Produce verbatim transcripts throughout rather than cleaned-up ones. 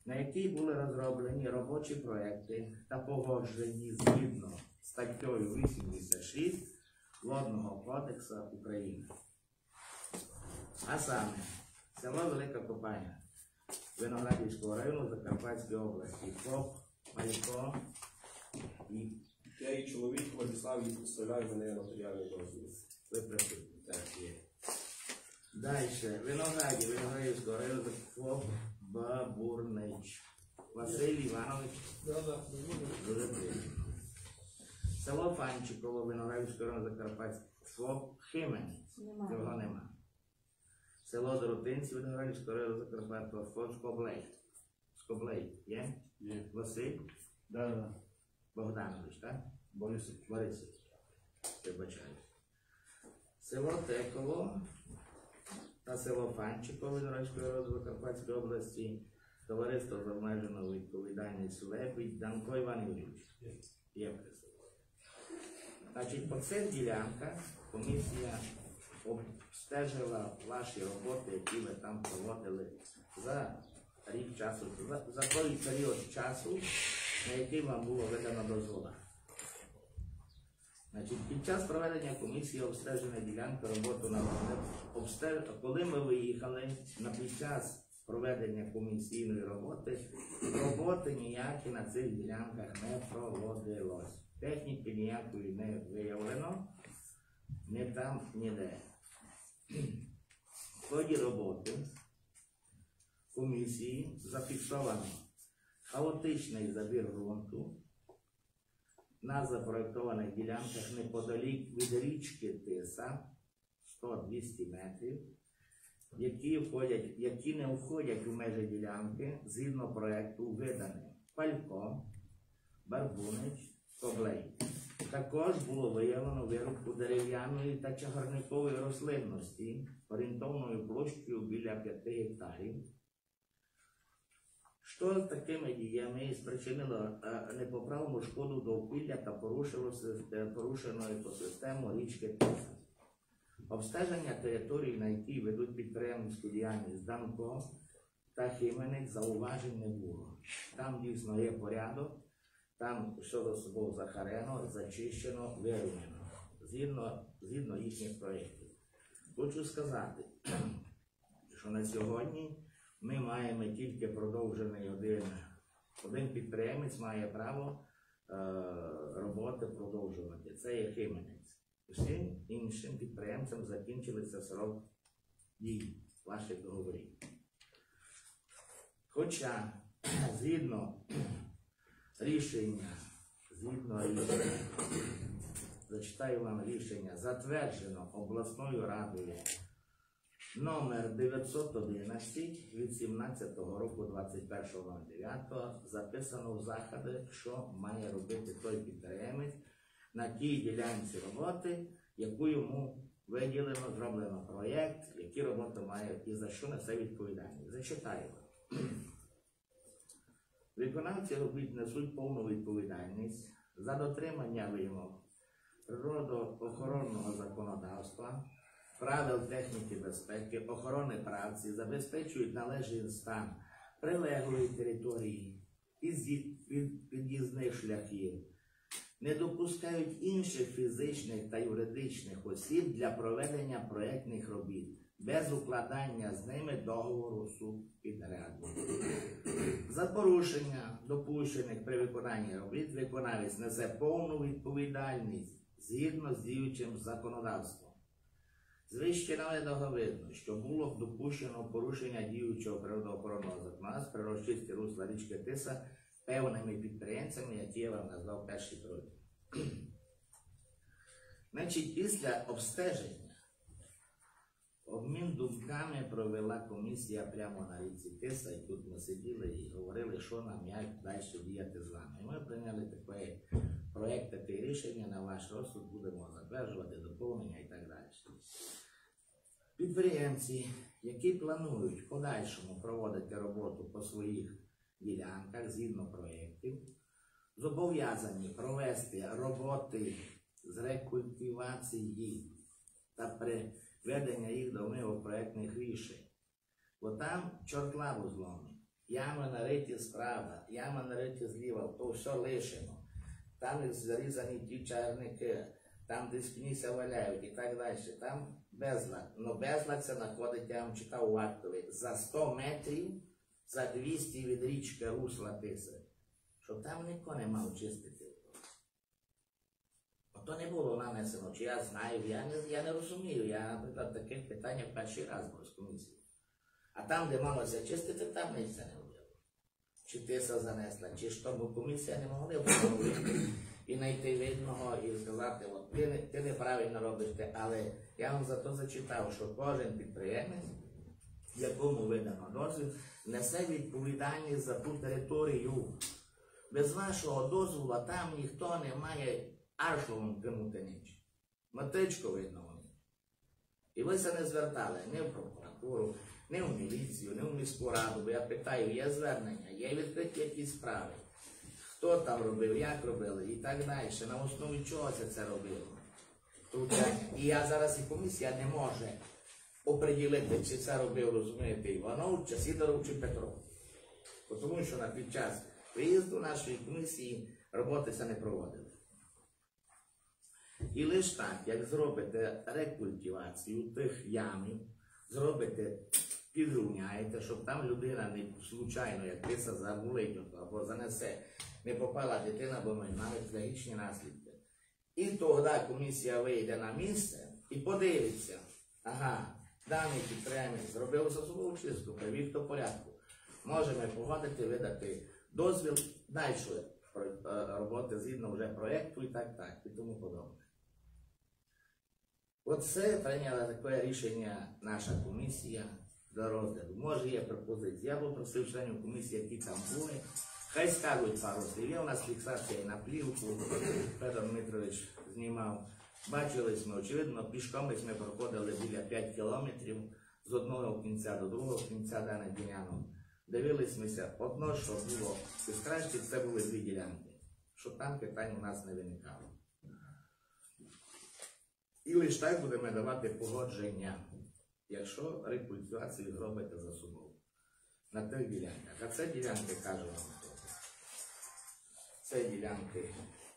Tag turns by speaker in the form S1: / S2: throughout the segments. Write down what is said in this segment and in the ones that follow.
S1: на якій були розроблені робочі проекти та погоджені згідно з статтею вісімдесят шість Водного кодексу України. А саме, село Велика Копаня Виноградівського району Закарпатської області, ФОП Малько і
S2: Я і чоловік Владислав і представляю мене нотаріальний дозвіл.
S1: ви присутні. Так, є. Далі. Виноградів Виноградівського району ФОП Бабурнич Василь Іванович. Дуже приємно. Село Фанчиково Виноградівського району Закарпатського ФОП Хименець. Цього нема. Село Доротинці Виноградівського району Закарпатського ФОП Скоблей. Скоблей. Є?
S2: Є.
S1: Василь?
S2: Да, да.
S1: Богданович, так?
S2: Борисович.
S1: Борисович. Вибачаю. Село Теково та село Фанчиково Виноградівського району Закарпатської області. Товариство з обмеженою відповідальністю Лебідь Данко Іван Юрійович. Є присутній. Значить, по цих ділянках комісія обстежила ваші роботи, які ви там проводили за рік часу, за, за той період часу, на який вам було видано дозвола. Значить, під час проведення комісії обстеження ділянки роботи на обстеж... коли ми виїхали на під час проведення комісійної роботи, роботи ніякі на цих ділянках не проводилось. Техніки ніякої не виявлено, не там, ніде. В ході роботи комісії зафіксовано хаотичний забір ґрунту на запроєктованих ділянках неподалік від річки Тиса сто-двісті метрів, які, входять, які не входять у межі ділянки згідно проєкту видані Палько, Барбунич, Коблей. Також було виявлено вирубку дерев'яної та чагарникової рослинності орієнтовною площею біля п'яти гектарів, що з такими діями спричинило непоправну шкоду довкілля та порушено екосистему річки Тиса. Обстеження територій, на якій ведуть підприємницьку діяльність Данко та Хименець, зауважень не було. Там дійсно є порядок, там що за собою захарено, зачищено, вирівняно, згідно, згідно їхніх проєктів. Хочу сказати, що на сьогодні ми маємо тільки продовжений один, один підприємець має право е, роботи продовжувати. Це є Хименець. Всім іншим підприємцям закінчилися срок дії ваших договорів. Хоча згідно рішення, згідно рішення, зачитаю вам рішення, затверджено обласною радою номер дев'ятсот одинадцять від сімнадцятого року двадцять першого дев'ятого, записано в заходи, що має робити той підприємець на тій ділянці роботи, яку йому виділено, зроблено проєкт, які роботи має і за що несе відповідальність. Зачитаю. Виконавці робіт несуть повну відповідальність за дотримання вимог природоохоронного законодавства, правил техніки безпеки, охорони праці, забезпечують належний стан прилеглої території і під'їзних шляхів, не допускають інших фізичних та юридичних осіб для проведення проєктних робіт без укладання з ними договору субпідряду. За порушення, допущених при виконанні робіт, виконавець несе повну відповідальність згідно з діючим законодавством. З вище наведеного видно, що було допущено порушення діючого природоохоронного законодавства при розчисті русла річки Тиса певними підприємцями, які я вам назвав перші тройки. Значить, після обстеження обмін думками провела комісія прямо на річці Тиса, і тут ми сиділи і говорили, що нам, як далі діяти з вами. І ми прийняли таке проєкт, таке рішення, на ваш розсуд будемо затверджувати доповнення і так далі. Підприємці, які планують в подальшому проводити роботу по своїх ділянках згідно проєктів, зобов'язані провести роботи з рекультивації та приведення їх до вимог проєктних рішень. Бо там чорт лаву зломить. ями нариті справа, ями нариті зліва, то все лишено. Там зарізані ті чарники, там десь пніся валяють і так далі. Там безлад. Ну безлад це знаходить, я вам читав у актові, за сто метрів, за двісті від річки русла Тиси. Щоб там ніхто не мав чистити. То не було нанесено, чи я знаю, я не, я не розумію. Я, наприклад, таких питань перший раз був з комісії. А там, де малося чистити, там ніч це не робило. Чи Тиса занесла, чи що, бо комісія не могла встановити і знайти видного і сказати, от, ти, не, ти неправильно робиш те, але я вам зато зачитав, що кожен підприємець, якому видано дозвіл, несе відповідальність за ту територію. Без вашого дозволу там ніхто не має аршовом кинути ніч. Матичко видно вони. І ви це не звертали ні в прокуратуру, ні в міліцію, ні в міську раду. Бо я питаю, є звернення, є відкриті якісь справи. Хто там робив, як робили і так далі. На основі чого це це робило. І я зараз і комісія не може оприділити, чи це робив, розумієте, Іванов, чи Сидоров, чи Петров. Тому що на під час виїзду нашої комісії роботи це не проводили. І лише так, як зробите рекультивацію тих ямів, зробите, підрівняєте, щоб там людина не случайно, як Тиса заболить або занесе, не попала дитина, бо ми маємо трагічні наслідки. І тоді комісія вийде на місце і подивиться, ага, даний підприємець зробив засобову чистку, привів до порядку. Можемо погодити, видати дозвіл, далі роботи згідно вже проєкту і так, так, і тому подобне. Оце прийняла таке рішення наша комісія до розгляду. Може є пропозиція. Я попросив членів комісії, які там були, хай скажуть пару слів. Є у нас фіксація на плівку, Федор Дмитрович знімав. Бачились ми, очевидно, пішком ми проходили біля п'ять кілометрів з одного кінця до другого кінця даних ділянок. Дивилися одно, що було краще, це були дві ділянки, щоб там питань у нас не виникало. І лише так будемо давати погодження, якщо рекультивацію зробите за собою на тих ділянках. А це ділянки, кажу вам, це ділянки.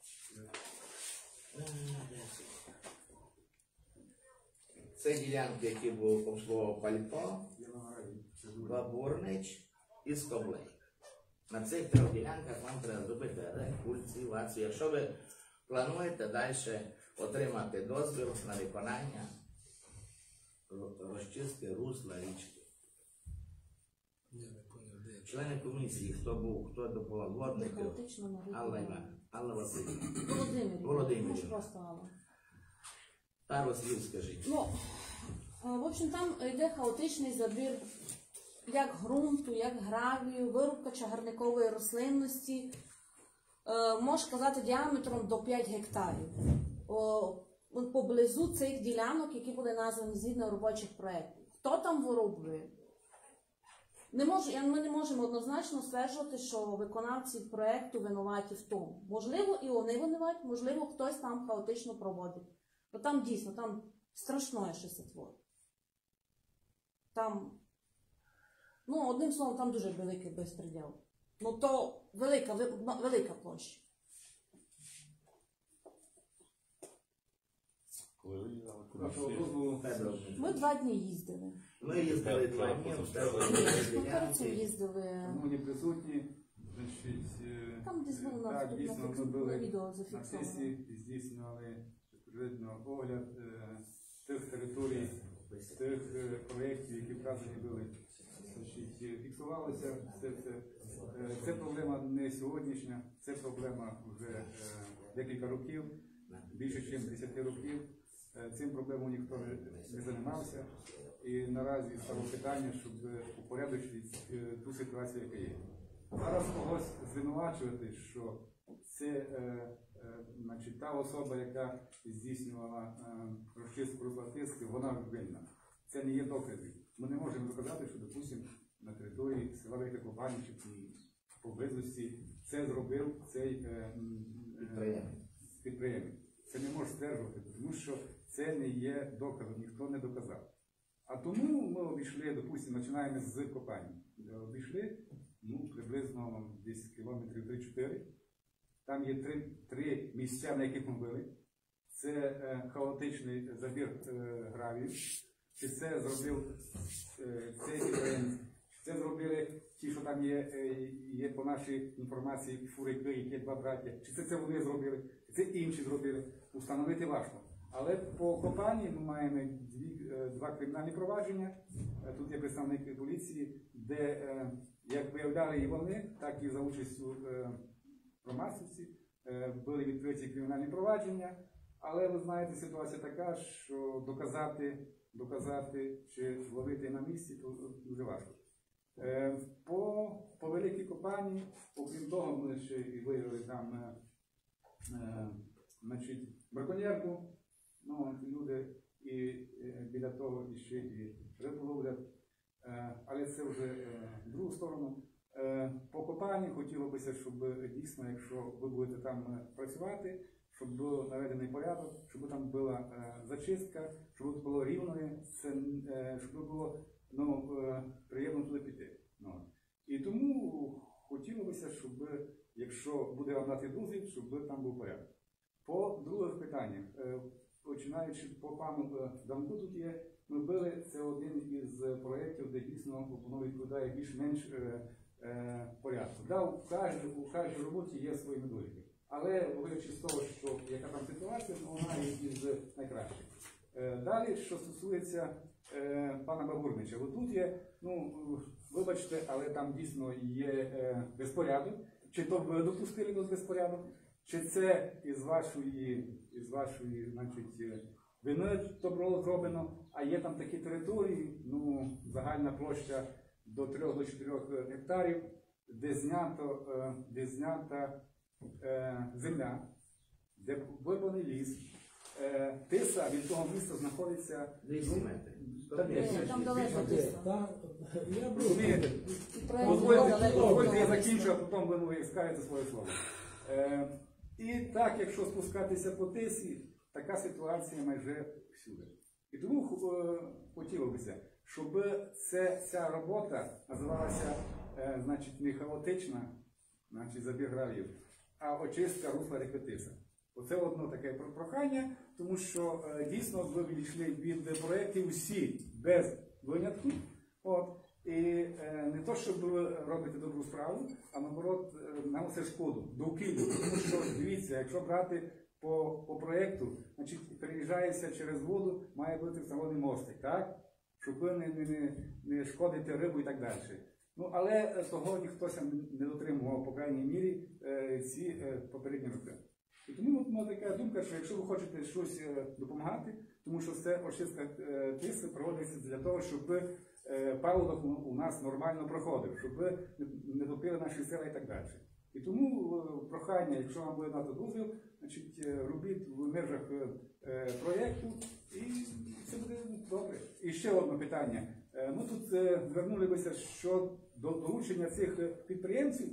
S1: Це ділянки, які був обслуговував Пальто, Бабурнич і Скоблей. На цих трьох ділянках вам треба зробити рекультивацію. Якщо ви плануєте далі отримати дозвіл на виконання розчистки русла річки. Члени комісії, хто був, хто допомагав, водників, Алла Іванівна, Алла Васильівна, Володимирівна. Пару слів скажіть.
S3: Ну, в общем, там йде хаотичний забір як ґрунту, як гравію, вирубка чагарникової рослинності, можна сказати, діаметром до п'ять гектарів. Поблизу цих ділянок, які були названі згідно робочих проєктів. Хто там вирубує? Не мож, ми не можемо однозначно стверджувати, що виконавці проєкту винуваті в тому. Можливо, і вони винуваті, можливо, хтось там хаотично проводить. Бо там дійсно, там страшне щось це творить. Там, ну, одним словом, там дуже великий безпреділ. Ну, то велика, велика площа. Ми два дні їздили.
S1: Ми їздили два дні,
S3: Ми перед цим їздили.
S4: Ну, не присутні, значить,
S3: Там десь було на,
S4: так, дійсно, ми були
S3: відео
S4: на
S3: зафіксовано.
S4: сесії, здійснювали відповідно огляд е, тих територій, тих е, проєктів, які вказані були. Значить, фіксувалося це все. Е, це проблема не сьогоднішня, це проблема вже е, декілька років, більше ніж десять років. Цим проблемою ніхто не займався, і наразі стало питання, щоб упорядочити ту ситуацію, яка є. Зараз когось звинувачувати, що це е, е, значить, та особа, яка здійснювала е, розчистку розплатиски, вона винна. Це не є докази. Ми не можемо доказати, що, допустимо, на території села Велика Клопані чи поблизості це зробив цей е, е, підприємець. Це не може стверджувати, тому що це не є доказом, ніхто не доказав. А тому ми обійшли, допустимо, починаємо з копання. Обійшли приблизно десь кілометрів три-чотири. Там є три, три місця, на яких ми були. Це е, хаотичний забір е, гравію. Чи це зробив е, цей підприємець, чи це зробили ті, що там є, е, є по нашій інформації фурики, які є два браття, чи це, це вони зробили, чи це інші зробили. Установити важко. Але по компанії ми маємо дві, е, два кримінальні провадження. Е, Тут є представники поліції, де е, як виявляли і вони, так і за участю е, громадськості е, були відкриті кримінальні провадження. Але ви знаєте, ситуація така, що доказати, доказати чи ловити на місці то дуже важко. Е, по, по великій компанії, окрім того, ми ще і виявили там е, е, значить, браконьєрку. Ну, люди і е, біля того і ще і рибу ловлять. Е, але це вже е, в другу сторону. Е, по компанії хотілося б, щоб дійсно, якщо ви будете там е, працювати, щоб був наведений порядок, щоб там була е, зачистка, щоб було рівно, це, е, щоб було ну, е, приємно туди піти. Ну. І тому хотілося б, щоб, якщо буде вам дати дозвіл, щоб там був порядок. По других питаннях, е, починаючи по пану е, Дамку тут є, ми були, це один із проєктів, де дійсно воно відповідає більш-менш е, е, порядку. Да, у кожній, у кожній роботі є свої недоліки. Але виходячи з того, що яка там ситуація, ну, вона є із найкращих. Е, далі, що стосується е, пана Бабурнича, тут є, ну, вибачте, але там дійсно є е, безпорядок. Чи то ви допустили до безпорядок, чи це із вашої, із вашої, значить, вини то було зроблено, а є там такі території, ну, загальна площа до трьох до чотирьох гектарів, де знято, е, де знята Е, земля, де вирваний ліс, е, тиса від того міста знаходиться
S1: двісті метрів.
S4: Та ні,
S3: Ні, там далеко тиса.
S5: Там, я був.
S4: розумієте?
S3: І проект
S4: Дозвольте,
S3: далеко
S4: дозвольте, я
S3: далеко.
S4: закінчу, а потім ви мені скажете своє слово. Е, і так, якщо спускатися по тисі, така ситуація майже всюди. І тому е, хотілося б, щоб це, ця робота називалася е, значить, не хаотична, значить, забір гравів, а очистка русла ріки Тиса. Оце одно таке прохання, тому що е, дійсно ви відійшли від проєктів усі без винятку. От, і е, не то, щоб ви робите добру справу, а наоборот е, наносить шкоду довкіллю. Тому що, дивіться, якщо брати по, по проєкту, значить переїжджається через воду, має бути встановлений мостик, так? Щоб ви не, не, не шкодите рибу і так далі. Ну, але того ніхто не дотримував, по крайній мірі, ці попередні роки. І тому ну, така думка, що якщо ви хочете щось допомагати, тому що це очистка тиси проводиться для того, щоб паводок у нас нормально проходив, щоб ви не топили наші села і так далі. І тому прохання, якщо вам буде дати дозвіл, значить, робіть в межах проєкту, і це буде добре. І ще одне питання. Ми тут звернулися щодо долучення цих підприємців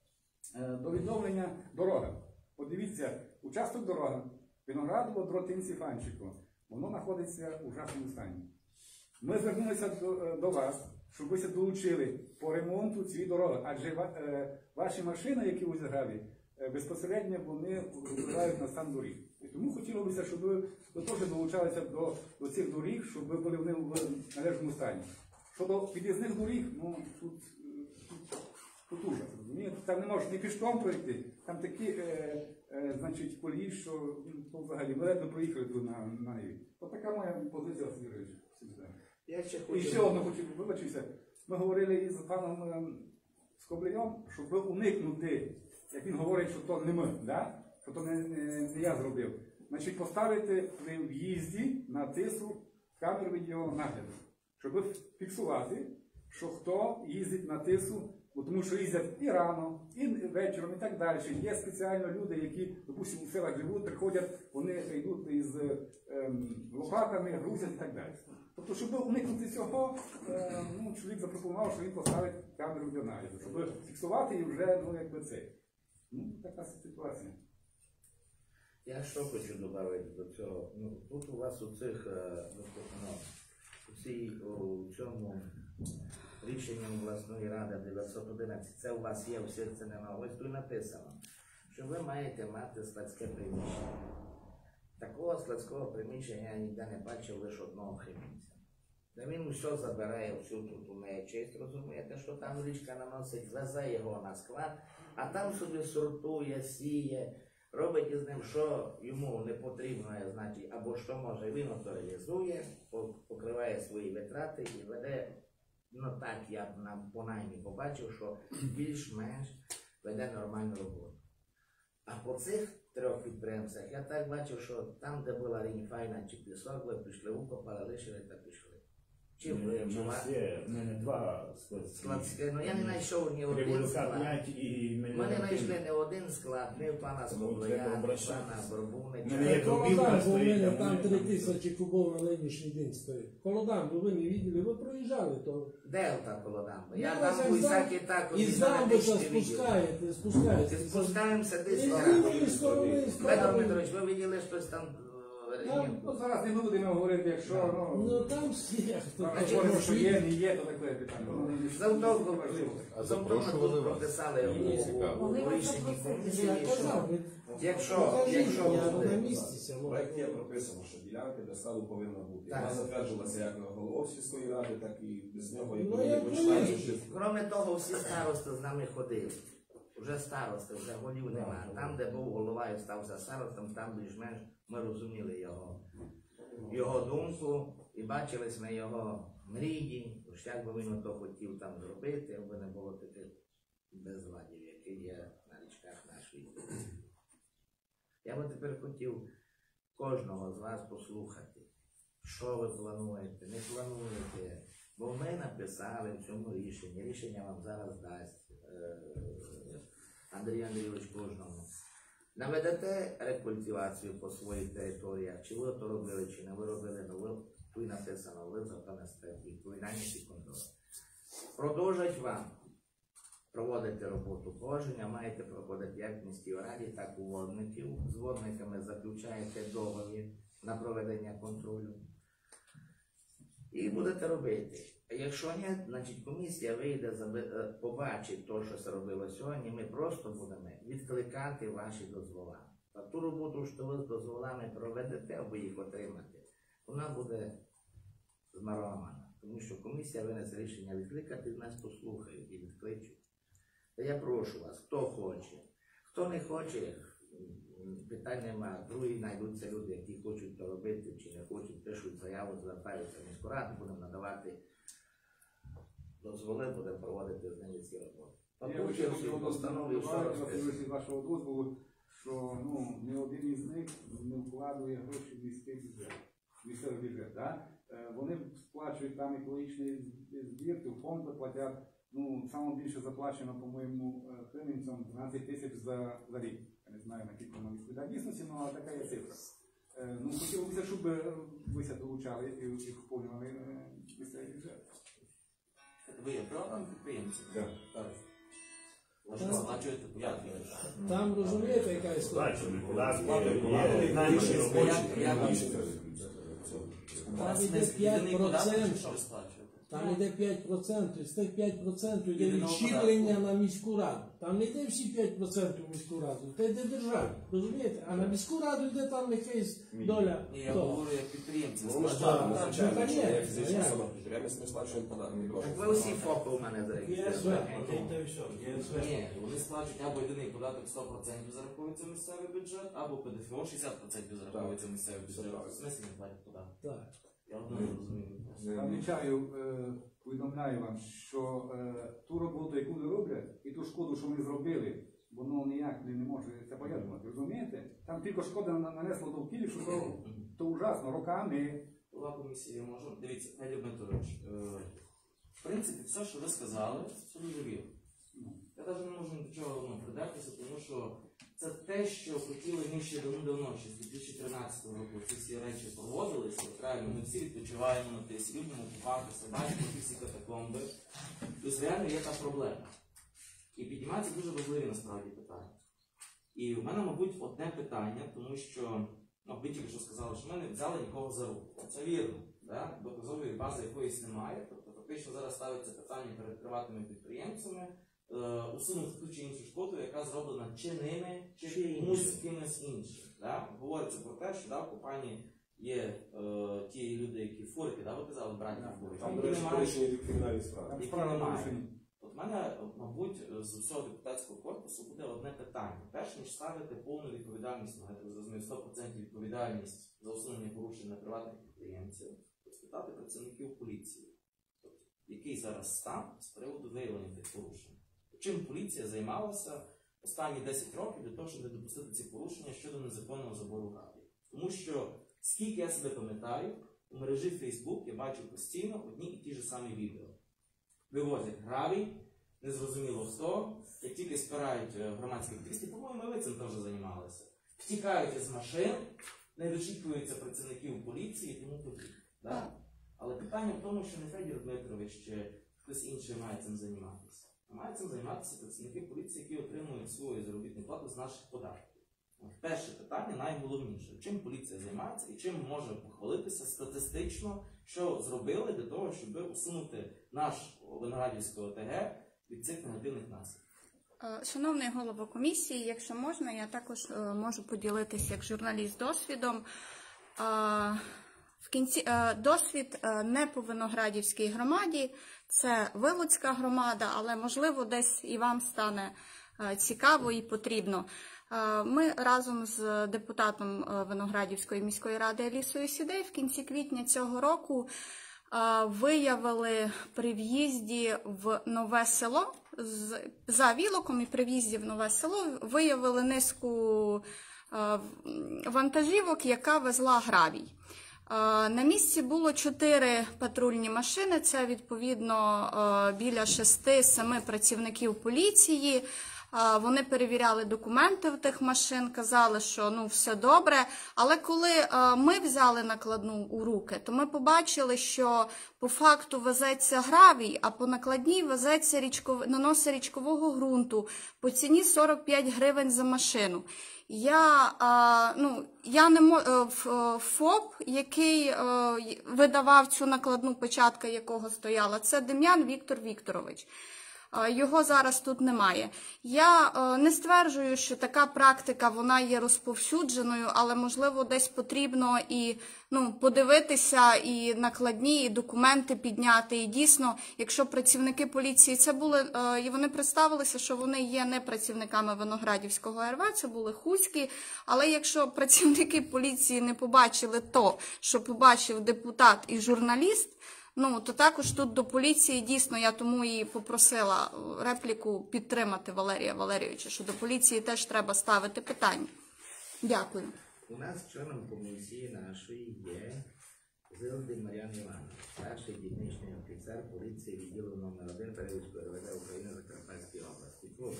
S4: до відновлення дороги. Подивіться, участок дороги Виноградово, Дротинці, Фанчико, воно знаходиться у ужасному стані. Ми звернулися до, до вас, щоб ви долучили по ремонту цієї дороги, адже ваші машини, які у Заграві, безпосередньо вони впливають на стан доріг. І тому хотілося б, щоб ви, ви теж долучалися до, до цих доріг, щоб ви були в них в належному стані. Щодо під'їзних доріг, ну тут, тут, тут ужас, розумієте? Там не можеш ні пішком пройти, там такі е, е, значить, колії, що ну, взагалі ми ледве проїхали тут на, на Неві. Ось така моя позиція, Сергій.
S1: Я ще
S4: І
S1: хочу...
S4: ще одне хочу, вибачився, ми говорили із паном Скоблеєм, щоб уникнути, як він говорить, що то не ми, да? Що то не, не, не я зробив. Значить, поставити при в'їзді на тису камеру відеонагляду, щоб фіксувати, що хто їздить на тису, бо тому що їздять і рано, і вечором, і так далі. Є спеціально люди, які, допустимо, у селах живуть, приходять, вони йдуть із ем, лопатами, грузять і так далі. Тобто, щоб уникнути цього, е, ну, чоловік запропонував, що він поставить камеру відеонагляду, щоб фіксувати і вже, ну, якби це. Ну, така ситуація.
S1: Я що хочу додати до цього? Ну, тут у вас у цих, ну, у цій, у цьому рішенням обласної ради дев'ятсот одинадцять, це у вас є, все це нема, ось тут написано, що ви маєте мати складське приміщення. Такого складського приміщення я ніде не бачив, лише одного химінця. Де він усе забирає, всю тут умеє честь, розумієте, що там річка наносить, везе його на склад, а там собі сортує, сіє, робить із ним, що йому не потрібно, значить, або що може, він ото реалізує, покриває свої витрати і веде, ну так я б нам по наймі побачив, що більш-менш веде нормальну роботу. А по цих трьох підприємцях я так бачив, що там, де була рінь-файна чи пісок, ви прийшли, укопали, лишили та пішли. Чи ви,
S5: У
S1: чи
S5: нас
S1: ви?
S5: є, в мене два складські.
S1: Складське, ну я не знайшов ні один
S5: Революка
S1: склад.
S5: п'ять і
S1: Ми не знайшли не один склад, ні в пана
S5: Тому
S1: Скоблоя,
S5: треба
S1: ні в
S5: обращатися.
S1: пана Горбунича.
S5: У мене є дробілка
S6: Колодан, бо у
S5: стоїть,
S6: мене
S5: а
S6: там
S5: в
S6: три
S5: мене
S6: тисячі кубов на нинішній день стоїть. Колодан, бо ви не бачили, ви проїжджали, то
S1: Де ота колодамба? Я
S6: Ну,
S1: там
S6: ось
S1: у
S6: із
S1: Ісакі так
S6: із дамбуса спускаєте, спускаєте.
S1: Спускаємося десь.
S6: З
S1: там.
S6: лівої сторони, з
S1: Петро
S6: правої.
S1: Дмитрович, ви виділи щось там? е,
S6: Там,
S4: Ну, зараз не будемо говорити, якщо ну,
S6: Ну там всі. хто
S4: ми
S6: хоче,
S4: говоримо, що
S6: може,
S4: є, не є, то таке питання.
S1: Завдовго
S7: А
S1: завдовго
S7: запрошували
S1: тут
S7: вас?
S1: прописали
S7: Мені
S1: у-
S7: цікаво.
S1: у
S3: Вони вас
S1: рішенні
S3: запросили.
S1: комісії,
S6: Я
S1: що
S6: казав, ви
S1: якщо,
S6: покажіть,
S1: якщо
S6: я
S1: буде-
S6: на місці.
S2: В проєкті прописано, що ділянка для складу повинна бути.
S1: Так.
S2: Вона затверджувалася як головою сільської ради, так і без нього, як
S6: Ну,
S2: ми
S6: я
S2: не почитали.
S6: розумію.
S1: Кроме того, всі старости з нами ходили. Вже старости, вже голів немає. Там, де був голова і стався старостом, там більш-менш ми розуміли його, його думку і бачили ми його мрії, що як би він то хотів там зробити, аби не було таких безладів, які є на річках нашої. Я би тепер хотів кожного з вас послухати, що ви плануєте, не плануєте. Бо ми написали в цьому рішенні, рішення вам зараз дасть е, Андрій Андрійович кожному. Наведете рекультивацію по своїх територіях, чи ви то робили, чи не ви робили, ну ви тут написано, ви за то несете відповідальність і контроль. Продовжать вам проводити роботу положення, маєте проходити як в міській раді, так і у водників. З водниками заключаєте договір на проведення контролю. І будете робити. А якщо ні, значить комісія вийде, заби- побачить те, що це робило сьогодні, ми просто будемо відкликати ваші дозволи. А ту роботу, що ви з дозволами проведете, або їх отримати, вона буде змарована. Тому що комісія винесе рішення відкликати, нас послухають і відкличуть. Та я прошу вас, хто хоче. Хто не хоче, питань немає. Другі знайдуться люди, які хочуть то робити чи не хочуть, пишуть заяву, звертаються в міську раду, будемо надавати дозволи, будемо проводити з ними ці роботи.
S4: Я
S1: Потім всі постанови, що розписано.
S4: з вашого дозволу, що ну, ні один із них не вкладує гроші в міський бюджет. Місцевий бюджет, да? Е, Вони сплачують там екологічний збір, то фонди платять, ну, саме більше заплачено, по-моєму, кримінцям дванадцять тисяч за, за рік. Я не знаю, на скільки воно відповідає дійсності, але така є цифра. Е, Ну, хотілося, щоб ви це долучали і, і вповнювали е, місцевий бюджет.
S8: Ви є приватним підприємцем?
S2: Так.
S8: Ви ж сплачуєте податки?
S6: Там розумієте, яка історія?
S5: Бачили, податки є, найбільші робочі.
S6: Там іде п'ять процентів.
S8: Що ви сплачуєте?
S6: Там йде п'ять відсотків, з тих п'ять відсотків йде
S8: Єдиного
S6: відщеплення на міську раду. Там не йде всі п'ять відсотків в міську раду, це йде державі, розумієте? А на міську раду йде там якась доля.
S8: Ні, я
S6: того.
S8: говорю як підприємці.
S2: Ну, ми ж
S6: Так,
S2: так,
S6: так,
S2: звичайно,
S6: ну,
S2: якщо ми
S6: конечно,
S2: як фізична
S6: як?
S2: особа підприємець, ми сплачуємо податки.
S1: Так ви усі ФОПи у мене зареєстровані.
S8: Ні, вони сплачують або єдиний податок сто відсотків зараховується в місцевий бюджет, або ПДФО шістдесят відсотків зараховується в місцевий бюджет. В смислі не платять податок?
S6: Так.
S8: Я одного не розумію.
S4: Помічаю, е, повідомляю вам, що е, ту роботу, яку вони роблять, і ту шкоду, що вони зробили, воно ніяк не, не може це поєднувати. Розумієте? Там тільки шкода на- нанесло довкіллі, що то, то ужасно, роками.
S8: Голова комісії я можу. Дивіться, Федір Дмитрович, е, в принципі, все, що ви сказали, це дуже вірно. Я навіть не можу до чого ну, придатися, тому що це те, що хотіли ми ще давно-давно, ще з дві тисячі тринадцятого року ці всі речі проводилися. От реально, ми всі відпочиваємо на тисі, любимо купатися, бачимо ті всі катакомби. Тобто реально є та проблема. І піднімаються дуже важливі насправді питання. І в мене, мабуть, одне питання, тому що ну, ви тільки що сказали, що ми не взяли нікого за руку. Це вірно. Да? Доказової бази якоїсь немає, тобто фактично зараз ставиться питання перед приватними підприємцями е, усунути ту чи іншу шкоду, яка зроблена чи ними, чи
S1: Чи
S8: комусь
S1: іншим.
S8: кимось іншим. Да? Говориться про те, що да, в компанії є е, ті люди, які фурики, да, ви казали, браті фурики,
S2: Там, до
S8: які
S2: речі,
S8: не мають,
S2: порушені кримінальні справи.
S4: Там
S8: які
S4: справа
S8: немає.
S4: порушення.
S8: От в мене, мабуть, з усього депутатського корпусу буде одне питання. Перш ніж ставити повну відповідальність, ну, я зрозумію, сто відсотків відповідальність за усунення порушень на приватних підприємців, то спитати працівників поліції, тобто, який зараз стан з приводу виявлення тих порушень. Чим поліція займалася останні десять років для того, щоб не допустити ці порушення щодо незаконного забору гравію. Тому що, скільки я себе пам'ятаю, у мережі Facebook я бачу постійно одні і ті ж самі відео. Вивозять гравій, незрозуміло хто, як тільки спирають е, громадські активісти, по-моєму, ви цим теж займалися. Втікають із машин, не дочікуються працівників поліції і тому подібне. Да? Але питання в тому, що не Федір Дмитрович чи хтось інший має цим займатися. А має цим займатися працівники поліції, які отримують свою заробітну плату з наших податків. От перше питання найголовніше. Чим поліція займається і чим може похвалитися статистично, що зробили для того, щоб усунути наш Виноградівський ОТГ від цих негативних наслідків.
S7: Е, Шановний голово комісії, якщо можна, я також е, можу поділитися як журналіст досвідом. Е, В кінці е, досвід е, не по Виноградівській громаді, це Вилуцька громада, але можливо десь і вам стане е, цікаво і потрібно. Е, Ми разом з депутатом е, Виноградівської міської ради Алісою Сідей в кінці квітня цього року е, виявили при в'їзді в Нове Село, з- за Вілоком і при в'їзді в Нове Село виявили низку е, вантажівок, яка везла гравій. Е, На місці було чотири патрульні машини, це відповідно е, біля шести-семи працівників поліції. Е, Вони перевіряли документи в тих машин, казали, що ну все добре. Але коли е, ми взяли накладну у руки, то ми побачили, що по факту везеться гравій, а по накладній везеться річков... наноси річкового ґрунту по ціні сорок п'ять гривень за машину. Я, а, ну, я не мо... е, Ф- е, ФОП, який е, й- видавав цю накладну, печатка якого стояла, це Дем'ян Віктор Вікторович. Е, Його зараз тут немає. Я е, не стверджую, що така практика вона є розповсюдженою, але можливо десь потрібно і ну, подивитися і накладні, і документи підняти. І дійсно, якщо працівники поліції це були, е, і вони представилися, що вони є не працівниками Виноградівського РВ, це були хуські. Але якщо працівники поліції не побачили то, що побачив депутат і журналіст, ну, то також тут до поліції дійсно, я тому і попросила репліку підтримати Валерія Валерійовича, що до поліції теж треба ставити питання. Дякую.
S1: У нас членом комісії нашої є Зилдин Мар'ян Іванович, старший дільничний офіцер поліції відділу номер один Перевізької РВД України Закарпатській області. Прошу.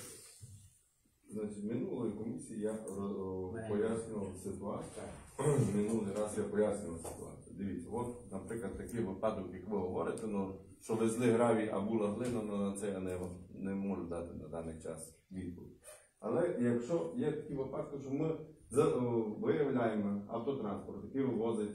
S9: Значить, минулої комісії я ро- пояснював ситуацію. Минулий раз я пояснював ситуацію. Дивіться, от, наприклад, такий випадок, як ви говорите, ну, що везли гравій, а була глина, ну, на це я не, не можу дати на даний час відповідь. Але якщо є такі випадки, що ми за- о, виявляємо автотранспорт, який вивозить,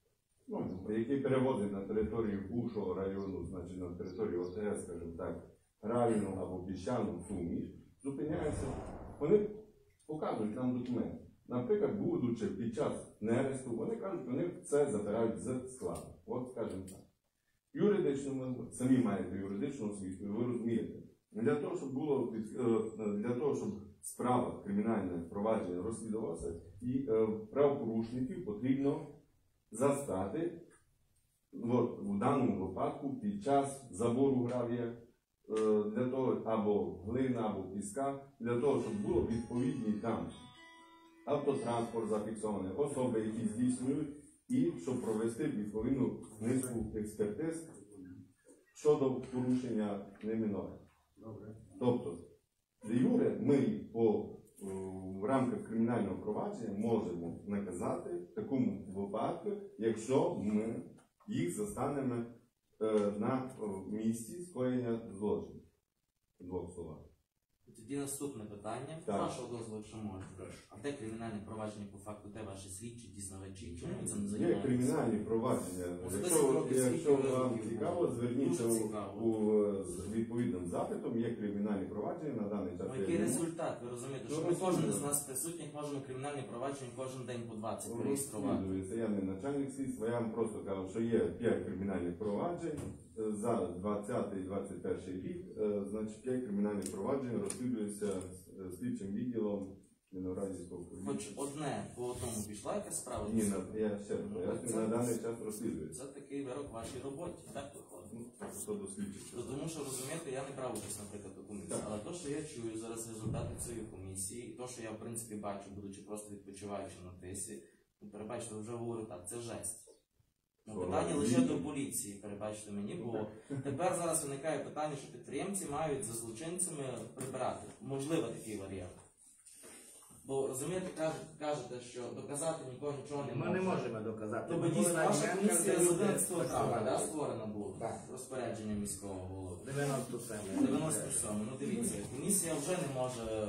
S9: ну, який перевозить на територію бувшого району, значить на територію ОТГ, скажімо так, гравійну або піщану суміш, зупиняються, вони показують нам документи. Наприклад, будучи під час нересту, вони кажуть, вони це забирають з складу. От, скажімо так. Юридично, ми самі маєте юридичну освіту, ви розумієте. Для того, щоб було від- е, для того, щоб справа, кримінальне провадження розслідувалося, і е, правопорушників потрібно застати от, в даному випадку під час забору гравія, е, для того, або глина, або піска, для того, щоб було відповідні там автотранспорт зафіксований, особи, які здійснюють, і щоб провести відповідну низку експертиз щодо порушення ними норм. Тобто, де юре ми по, о, в рамках кримінального провадження можемо наказати в такому випадку, якщо ми їх застанемо е, на о, місці скоєння злочину. В двох словах.
S8: Тоді наступне питання.
S9: Так.
S8: Вашого дозволу, якщо можна. А де кримінальне провадження по факту, де ваші слідчі, дізнавачі? Чому ви цим не
S9: Є
S8: займаєтеся?
S9: кримінальні провадження.
S8: Особисто
S9: Якщо,
S8: років
S9: якщо
S8: скільки
S9: вам
S8: років?
S9: цікаво, зверніться
S8: Дуже
S9: у,
S8: цікаво.
S9: у, з відповідним запитом, є кримінальні провадження на даний час.
S8: Ну, який результат? Ви розумієте, що
S9: Ну,
S8: ми кожен
S9: розумію.
S8: з нас присутніх можемо кримінальні провадження кожен день по двадцять реєструвати.
S9: Розслідується. Я не начальник слідства, я вам просто кажу, що є п'ять кримінальних проваджень е, за двадцятий двадцять перший рік, е, значить п'ять кримінальних проваджень розслідується е, слідчим відділом Виноградівського
S8: Хоч
S9: поліції.
S8: одне по одному пішла якась справа?
S9: Ні, на- я ще раз
S8: Ну,
S9: поясню,
S8: це-
S9: на даний час розслідується.
S8: Це такий вирок вашій роботі, так виходить?
S9: Ну, Хто досліджується?
S8: Ну, Тому що, розумієте, я не брав участь, наприклад, у комісії,
S9: Так.
S8: але то, що я чую зараз результати цієї комісії, і то, що я, в принципі, бачу, будучи просто відпочиваючи на тисі, ну, перебачте, вже говорю так, це жесть. Ну,
S9: Що,
S8: питання лише
S9: розумієте?
S8: до поліції, перебачте мені, бо тепер зараз виникає питання, що підприємці мають за злочинцями прибирати. Можливо, такий варіант. Бо, розумієте, кажете, кажете, що доказати нікого нічого не
S1: Ми
S8: може.
S1: не можемо доказати.
S8: Тобто
S1: Ми були
S8: дійсно
S1: на
S8: ваша
S1: ділянках,
S8: комісія
S1: де
S8: з
S1: люди
S8: одинадцятого травня да,
S1: працювали.
S8: створена була
S1: Так.
S8: розпорядження міського голови.
S1: дев'яносто сьомий.
S8: дев'яносто сьомий. Ну дивіться, комісія вже не може е,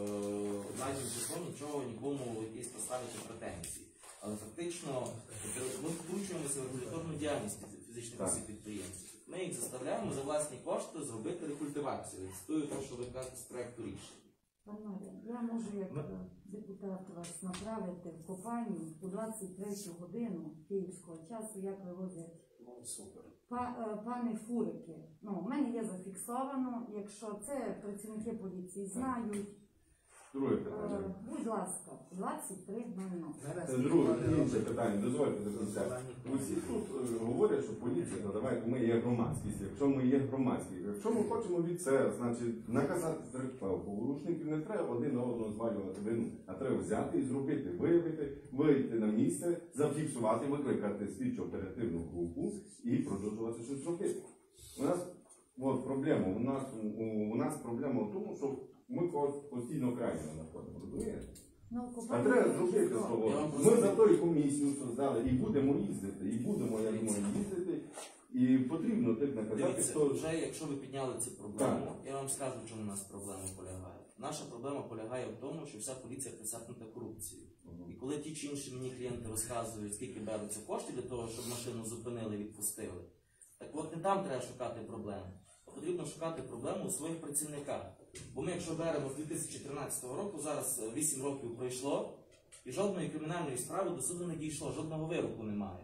S8: заднім числом нічого нікому якісь поставити претензії. Але фактично ми вкручуємося в регуляторну діяльність фізичних
S9: Так.
S8: осіб підприємців. Ми їх заставляємо за власні кошти зробити рекультивацію. Цитую те, що ви кажете з проекту рішення.
S10: Пане Марія, я можу як
S1: Ми-
S10: е, депутат вас направити в копальню у двадцять третю годину київського часу, як вивозять
S2: Супер.
S10: па- е, пани фурики. Ну, в мене є зафіксовано, якщо це працівники поліції знають.
S9: Друге
S10: Е,
S9: питання.
S10: Будь ласка, двадцять три нуль нуль.
S1: Зараз
S9: Це
S1: ніхто
S9: друге,
S1: не
S9: інше
S1: робить.
S9: питання, дозвольте до кінця. Усі тут е, говорять, що поліція, ну давайте ми є громадськість. Якщо ми є громадські, якщо ми хочемо від це, значить наказати порушників, не треба один на одного звалювати вину, а треба взяти і зробити, виявити, вийти на місце, зафіксувати, викликати слідчо оперативну групу і продовжувати щось робити. У нас от проблема, у нас у, у нас проблема в тому, що ми когось постійно крайно знаходимо, розумієте?
S10: Ну,
S9: А
S10: копальня
S9: треба
S10: є
S9: зробити
S10: число.
S9: свого.
S8: Я вам
S9: Ми
S8: просто-
S9: за тою комісію создали і будемо їздити, і будемо, я думаю, їздити. І потрібно тих наказати,
S8: Дивіться,
S9: хто
S8: вже якщо ви підняли цю проблему, я вам скажу, в чому у нас проблема полягає. Наша проблема полягає в тому, що вся поліція присягнута корупцією. І коли ті чи інші мені клієнти розказують, скільки беруться коштів для того, щоб машину зупинили і відпустили, так от не там треба шукати проблему. Потрібно шукати проблему у своїх працівниках. Бо ми, якщо беремо з дві тисячі тринадцятого року, зараз вісім років пройшло, і жодної кримінальної справи до суду не дійшло, жодного вироку немає.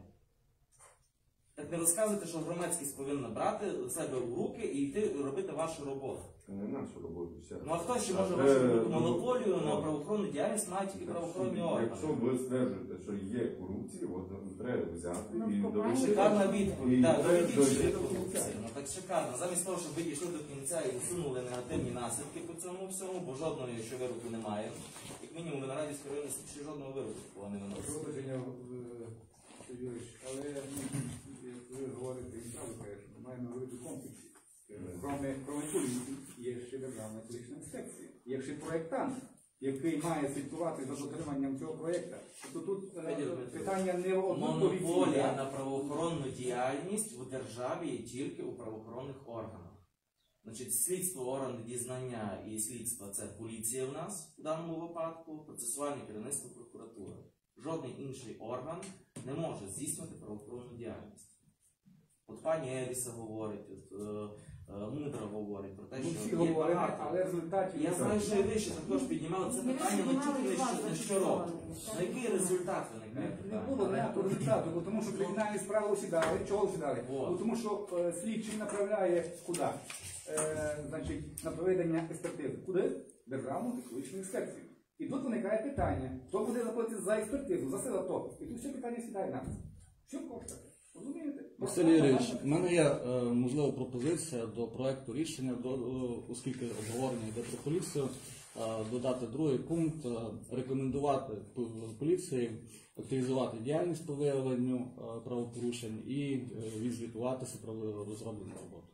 S8: Так не розказуйте, що громадськість повинна брати себе в руки і йти робити вашу роботу.
S9: це не наша робота. Ще.
S8: Ну а хто ще може
S9: Е,
S8: вашу
S9: ну,
S8: монополію на
S9: ну,
S8: правоохоронну діяльність має тільки правоохоронні органи?
S9: Якщо ви стверджуєте, що є корупція, от треба взяти
S10: Ну,
S9: і
S10: в
S9: довести.
S8: Шикарна
S9: І
S8: відповідь. Так,
S9: треба
S8: доведіть,
S9: дойти
S8: що є
S9: до кінця.
S8: корупція. Ну так шикарно. Замість того, щоб ви дійшли до кінця і усунули негативні наслідки по цьому всьому, бо жодного ще вироку немає. Як мінімум, ви на Радівській районі ще жодного вироку такого не виносили.
S4: Вибачення, Юрійович, але як ви говорите, і правду кажете, ми маємо говорити в комплексі. Кроме, кроме поліції, є ще Державна екологічна інспекція, є ще проєктант, який має слідкувати за дотриманням цього проєкту. Тобто тут е,
S8: Федір Дмитрович,
S4: питання не одну
S8: Монополія
S4: поліцію.
S8: на правоохоронну діяльність у державі є тільки у правоохоронних органах. Значить, слідство, органи дізнання і слідства це поліція в нас в даному випадку, процесуальне керівництво прокуратури. Жодний інший орган не може здійснювати правоохоронну діяльність. От пані Еліса говорить, от, е, е, Мудра говорить про те,
S4: Ну,
S8: що
S4: всі
S8: є
S4: говорять,
S8: багато.
S4: але в результаті...
S8: Я знаю, що і ви ще також піднімали це
S10: Ми
S8: питання, але
S10: знімали
S8: чути не
S10: і вас
S8: що- не щороку.
S10: зафіксовані.
S8: На який результат виникає
S4: Не
S8: питання?
S4: було ніякого результату, бо тому що кримінальні справи усідали. Чого усідали?
S8: О.
S4: Бо тому що е, слідчий направляє куди? Е, значить, на проведення експертизи. Куди? Державну екологічну інспекцію. І тут виникає питання, хто буде заплатити за експертизу, за сила то. І тут все питання сідає на нас. Що коштує? Розумієте?
S11: Василь Юрійович, в мене є е, можлива пропозиція до проекту рішення, до, е, оскільки обговорення йде про поліцію, е, додати другий пункт, е, рекомендувати п- поліції активізувати діяльність по виявленню е, правопорушень і е, відзвітуватися про розроблену роботу.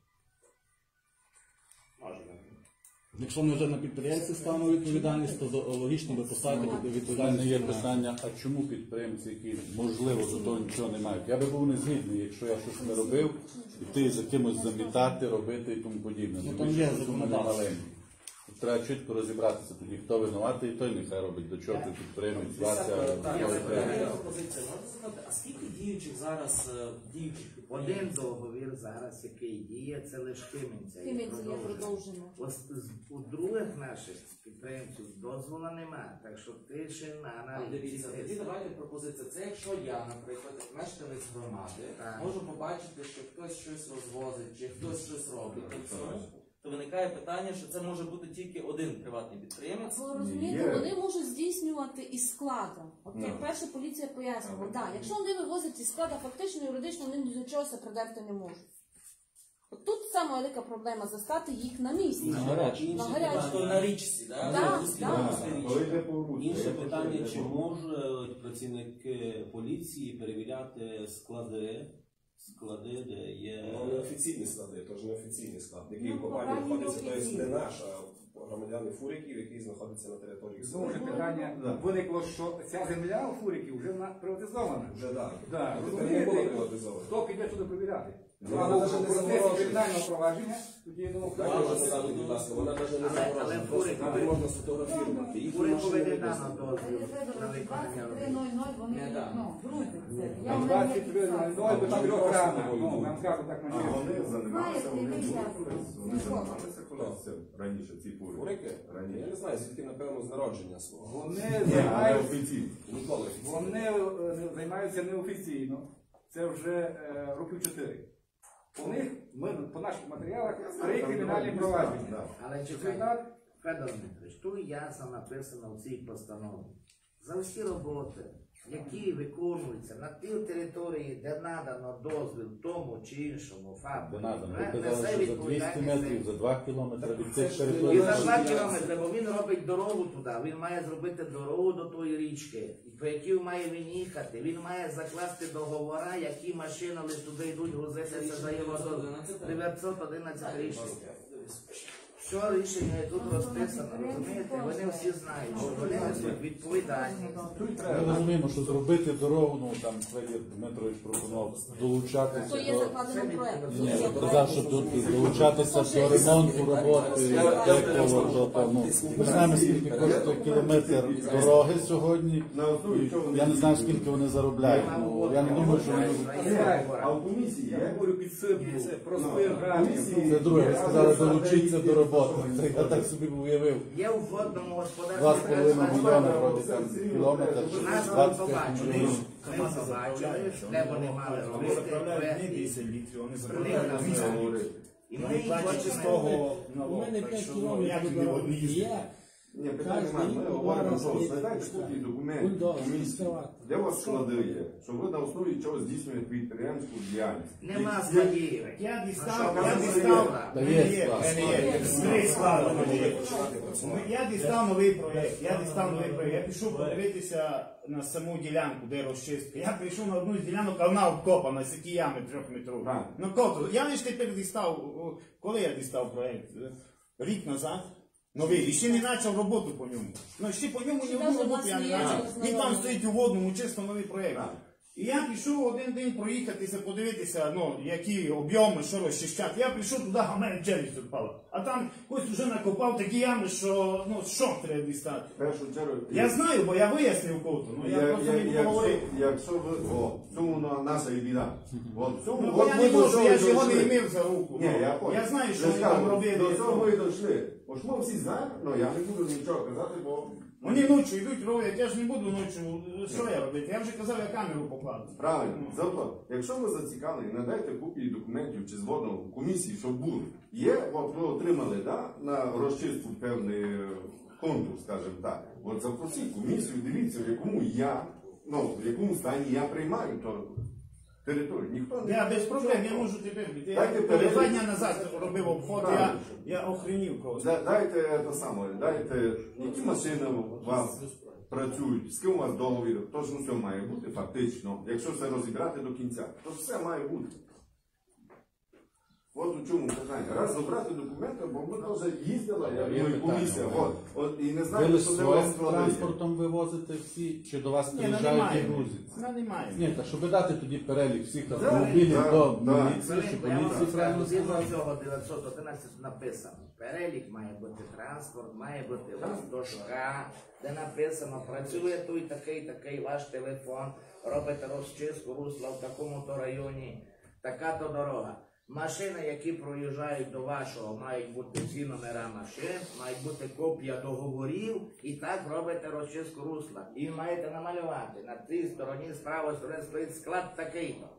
S5: Можна.
S11: Якщо ми вже на підприємці ставимо відповідальність, то до- логічно би поставити
S12: У мене
S11: відповідальність.
S12: є
S11: на-
S12: питання, а чому підприємці, які можливо до того нічого не мають? Я би був не згідний, якщо я щось не робив, іти за кимось замітати, робити і тому подібне.
S11: Ну,
S12: Тим
S11: там
S12: більше,
S11: є
S12: що суми не
S11: законодавство.
S12: маленькі. Треба чітко розібратися тоді, хто винуватий, той нехай робить, до чого ти підприємець,
S8: Так,
S12: праця,
S8: я
S12: той
S8: запитаю
S12: треба.
S8: пропозицію. Можете сказати, а скільки діючих зараз е, діючих
S1: Один
S8: підприємств?
S1: договір зараз, який діє, це лише Хименця. і
S3: Химиці є
S1: продовження.
S3: продовжено.
S1: Ось з- У других наших підприємців дозволу нема, так що ти ще на
S8: А,
S1: аналіз.
S8: Дивіться, тоді давайте пропозиція. Це якщо я, наприклад, як мешканець громади,
S1: Так.
S8: можу побачити, що хтось щось розвозить, чи хтось щось робить, то в цьому, то виникає питання, що це може бути тільки один приватний підприємець.
S3: Ви розумієте,
S9: Є.
S3: вони можуть здійснювати із складу. От як
S9: Ну.
S3: перша поліція пояснювала, да, якщо вони вивозять із складу, фактично юридично вони ні до чого це придерти не можуть. От тут сама велика проблема застати їх на місці.
S11: На гарячі.
S3: На
S8: Тобто
S3: гарячі.
S8: на річці, да?
S3: Да,
S8: Русській
S3: да.
S8: Русській річці.
S9: Коли йде по вручі,
S13: Інше
S9: я
S13: питання,
S9: хочу-
S13: чи можуть працівники поліції перевіряти склади, склади, де є.
S2: Ну, неофіційні склади, тож неофіційний склад, який
S10: Ну,
S2: в компанії
S10: компанії
S2: знаходиться, тобто
S10: неофіційні.
S2: не наш, а громадяни Фуриків, який знаходиться на території
S4: Знову ж
S2: села.
S4: питання виникло, що ця земля у Фуриків вже вона приватизована.
S2: Вже так.
S4: Да,
S2: Тепер не
S4: розумієте,
S2: було приватизовано.
S4: хто піде туди перевіряти?
S2: Ну,
S4: Вона
S2: вона
S4: навіть
S2: навіть не
S4: не
S2: заморожена.
S4: кримінального провадження, тоді я думав,
S2: Вона
S4: що-
S2: вже сказали, будь ласка, вона навіть не
S1: Але- але
S2: заморожена, просто
S1: Фурик-
S2: там можна сфотографувати. Їх
S1: Фурикові
S2: машини
S1: не
S2: не
S1: дано
S2: видно.
S1: дозвіл на виконання
S10: двадцять три
S1: робіт.
S10: нуль нуль вони
S8: Не, да.
S10: ну, грузять це. Я
S4: Там
S10: в мене
S4: двадцять
S10: є
S4: три
S10: фіксація.
S4: ноль, бо там трьохрана. Ну,
S2: Ну,
S4: нам кажуть так
S9: А
S4: мені.
S9: вони займалися, вони
S10: Знаєте,
S9: були
S10: я-
S9: колись, вони займалися колись цим раніше, ці фури.
S2: Фурики? Я
S9: Раніше.
S2: не знаю, звідки, напевно, з народження свого.
S4: Вони
S9: Ні, але
S4: займаються,
S9: офіційно.
S2: Ніколи офіційно.
S4: вони е, займаються неофіційно. Це вже е, років чотири. У них, ми по наших матеріалах, три кримінальні провадження.
S9: Да.
S1: Але чекай, Федор Дмитрович, тут ясно написано в цій постанові. За всі роботи, які виконуються на тій території, де надано дозвіл тому чи іншому факту,
S12: Де надо,
S1: не-
S12: ви
S1: несе
S12: казали, що за двісті
S1: відповідальність
S12: метрів, за два кілометри від
S2: це
S12: цих
S2: ж
S12: територій.
S1: І за два
S2: Дорожчі
S1: кілометри, бо він робить дорогу туди, він має зробити дорогу до тої річки, по якій має він їхати, він має закласти договора, які машини лише туди йдуть грузитися за його до дев'ятсот одинадцять річних. Що рішення тут розписано, розумієте? Вони всі знають, що вони несуть відповідальність.
S12: Ми розуміємо, що зробити дорогу, ну там Федір Дмитрович пропонував долучатися
S3: То є
S12: до...
S3: закладено в проєкт.
S12: Ні, я казав, що тут долучатися до ремонту роботи, декого, то, то, ну, ми знаємо, скільки коштує кілометр дороги сьогодні, і я не знаю, скільки вони заробляють, ну, я не думаю, що вони...
S9: А в комісії
S4: Я
S9: є?
S4: говорю підсипку, простий
S9: Ну,
S4: графік.
S12: Це друге, ви сказали долучитися до роботи, це я так собі уявив.
S1: Є у водному господарстві.
S12: Два з половиною мільйони вроді там кілометр,
S1: Нас ми
S12: двадцять п'ять
S1: побачили,
S12: мільйонів.
S1: ми побачили, де вони мали
S5: Вони
S1: робити
S5: заправляють не
S1: проекти.
S5: десять літрів, вони
S1: Вони
S5: заправляють
S1: нам
S5: двісті
S1: говорять.
S5: літрів.
S1: І ми
S5: Вони
S1: їх
S5: платять з
S1: хочемо.
S5: того
S6: У
S5: налог.
S6: мене
S5: Так
S6: п'ять
S5: що, ну,
S6: кілометрів
S5: як тобі
S6: дороги
S5: одні їздити?
S6: є.
S9: Ні, питання немає. Ми говоримо, що знайдайте копії документів
S6: Бульдозер,
S9: комісії,
S6: екскаватор.
S9: де у вас склади є, що ви на основі чого здійснюєте підприємську діяльність.
S1: Нема
S9: Є-
S1: складів.
S5: Я
S1: Ну,
S5: дістав,
S1: що,
S5: я
S1: казали,
S5: дістав,
S12: Та
S5: в
S12: є
S5: мене є,
S12: склад.
S5: в мене є, три склади в мене є. Я дістав новий проєкт, я дістав новий проєкт, я пішов подивитися на саму ділянку, де розчистка. Я прийшов на одну з ділянок, а вона обкопана, з ті ями трьохметрові.
S9: Так.
S5: Ну кото, я лише тепер дістав, о, коли я дістав проєкт? Рік назад. Новий, і ще не почав роботу по ньому. Ну, ще по ньому ні
S3: Ще
S5: одну
S3: навіть
S5: роботу я не
S3: у нас не є
S5: почав. Він там
S3: основний.
S5: стоїть у водному, чисто новий проєкт. І я пішов один день проїхатися, подивитися, ну, які об'єми, що розчищати. Я прийшов туди, а в мене челюсть відпала. А там хтось вже накопав такі ями, що, ну, шок треба дістати.
S9: В першу чергу,
S5: Я знаю, бо я вияснив кого-то, ну я
S9: Я-
S5: просто
S9: я-
S5: не буду
S9: якщо,
S5: говорити.
S9: якщо ви, о, в цьому на- наша і біда. От в цьому,
S5: Ну,
S9: от
S5: бо я
S9: ми
S5: не
S9: до
S5: можу,
S9: цього
S5: я
S9: й
S5: ж його не
S9: дійшли.
S5: імів за руку.
S9: Ні,
S5: ну.
S9: я понял.
S5: Я знаю, що
S9: Я
S5: вони там
S9: скажу,
S5: робили.
S9: До цього ми дійшли. Ось ми всі знаємо, але я не буду нічого казати, бо...
S5: Вони ночі йдуть, роблять, я ж не буду ночі, що я робити? Я вже казав, я камеру покладу.
S9: Правильно. Зато, якщо ви зацікавлені, надайте копії документів чи згодом в комісії, щоб були. Є, от ви отримали, да, на розчистку певний е, конкурс, скажімо так. От запросіть комісію, дивіться, в якому я, ну, в якому стані я приймаю то територію. Ніхто не...
S5: Я без проблем, я можу тепер піти. Я
S9: Дайте
S5: коли
S9: перелік.
S5: два дня назад робив обход, я,
S9: Правильно.
S5: я охренів когось.
S9: Да- Дайте те саме, дайте, які машини у вас працюють, з ким у вас договір, то ж ну, все має бути фактично, якщо це розібрати до кінця, то все має бути. От у чому питання. Раз забрати документи, бо ми теж їздила,
S12: Є
S9: як ну, і
S12: питання,
S9: комісія,
S12: Олег.
S9: от, от, і не
S12: Ви
S9: знаєте,
S12: лише
S9: що де
S12: своїм
S9: вас складає.
S12: транспортом вивозите всі, чи до вас
S5: Ні, ну
S12: приїжджають і
S5: немає.
S12: грузяться?
S5: Ну, немає.
S12: Ні, так щоб дати тоді перелік всіх
S9: Да,
S12: автомобілів
S9: да,
S12: до
S9: да.
S12: міліції, чи поліції, правильно
S1: Згідно
S12: сказати?
S1: цього дев'ятсот одинадцять написано. Перелік має бути транспорт, має бути у вас дошка, де написано, працює той такий, такий ваш телефон, робите розчистку русла в такому-то районі, така-то дорога. Машини, які проїжджають до вашого, мають бути всі номера машин, мають бути копія договорів, і так робите розчистку русла. І маєте намалювати. На тій стороні, з правої сторони стоїть склад такий-то.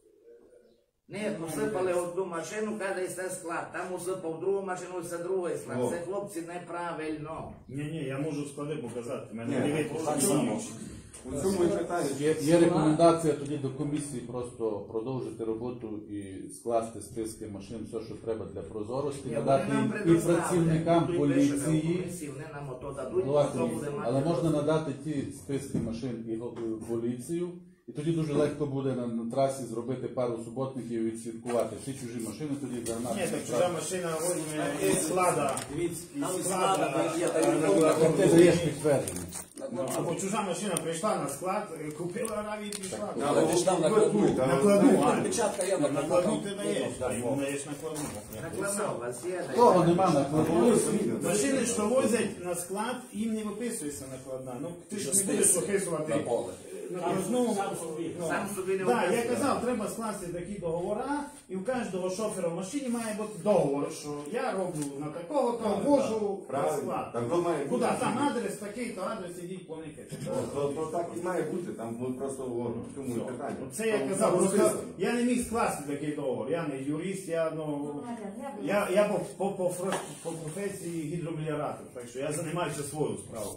S1: Не, посипали одну машину, каже, це склад. Там усипав другу машину, це другий склад.
S5: О.
S1: Це, хлопці, неправильно.
S5: Ні, ні, я можу склади показати. У мене
S9: Ні,
S5: дивіться,
S9: так
S5: що
S9: само.
S5: є.
S9: У цьому і питання.
S12: Є, є рекомендація тоді до комісії просто продовжити роботу і скласти списки машин, все, що треба для прозорості,
S1: Ні,
S12: надати
S1: вони нам
S12: і
S1: предоставлять.
S12: працівникам
S1: Тут пише, що
S12: поліції.
S1: комісії, вони нам ото дадуть,
S12: Голова
S1: хто
S12: комісії.
S1: буде мати
S12: Але можна
S1: доступ.
S12: надати ті списки машин і го- і поліцію, і тоді дуже легко буде на, на трасі зробити пару суботників і відслідкувати. Всі чужі машини тоді загнати.
S5: Ні, так чужа машина возьме із склада.
S2: Дивіться,
S5: Із
S2: там із
S5: склада,
S2: склада є
S5: е,
S2: дають
S12: Ти даєш підтвердження.
S5: Ну, або чужа машина прийшла на склад, е, купила раві і пішла.
S2: Але ти ж там накладну.
S5: Накладну, а.
S2: Печатка є
S5: Накладну
S2: накладну.
S5: ти даєш, так, йому даєш накладну.
S1: Накладно, у вас є.
S12: Того нема накладної.
S5: Машини, що возять на склад, їм не виписується накладна. Ну, ти ж не будеш виписувати.
S2: На поле.
S5: Ну,
S1: Сам собі не
S5: Так, я
S1: виписує.
S5: казав, треба скласти такі договори, і у кожного шофера в машині має бути договор, що я роблю на такого-то, вожу на
S9: Правильно.
S5: склад.
S9: Там то має
S5: Куди?
S9: бути.
S5: Там адрес такий, то адрес ідіть поникати.
S9: То, то, то так і має бути, там от просто о, в цьому і питання.
S5: Це я казав, просто я не міг скласти такий договор. Я не юрист, я, ну, я, я по, по, по, фро- по професії гідромеліоратор, так що я займаюся свою справу.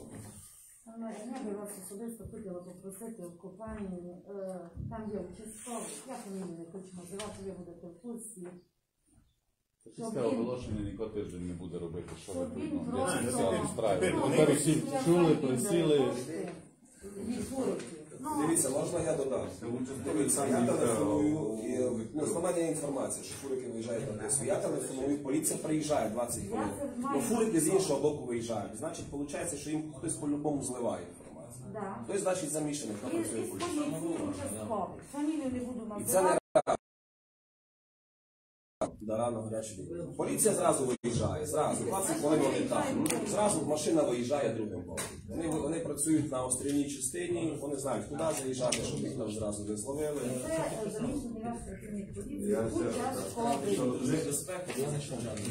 S10: Я би вас особисто хотіла попросити в компанії, е, там є участковий, я фамілію не хочу називати, ви будете в курсі.
S12: Після оголошення ніхто тиждень не буде робити, що ви
S10: Щоб він
S12: тут
S10: просто-
S12: спеціально страйку.
S5: Ну,
S12: Тепер всі чули, присіли.
S10: Від фуриків. Ну,
S2: Дивіться, можна я додам? Дивіться, я телефоную, і, ну, з мене є інформація, що фурики виїжджають на тису. Я телефоную, поліція приїжджає двадцять хвилин. Ну, фурики з іншого боку виїжджають. Значить, виходить, що їм хтось по-любому зливає інформацію.
S10: да.
S2: Хтось, значить, замішаний, хто
S10: І,
S2: працює
S10: і
S2: в
S10: з
S2: поліції.
S10: поліції участковий. Фамілію не буду
S2: І це не
S10: називати.
S2: до рано гарячої лінії. Поліція зразу виїжджає, зразу, двадцять хвилин вони там. Зразу машина виїжджає другим боком. Вони, вони працюють на острівній частині, вони знають, куди заїжджати, щоб їх там зразу не зловили.
S10: Це е, заміщений ваш працівник поліції,
S9: Я все-
S10: участковий.
S2: Безпеку, я не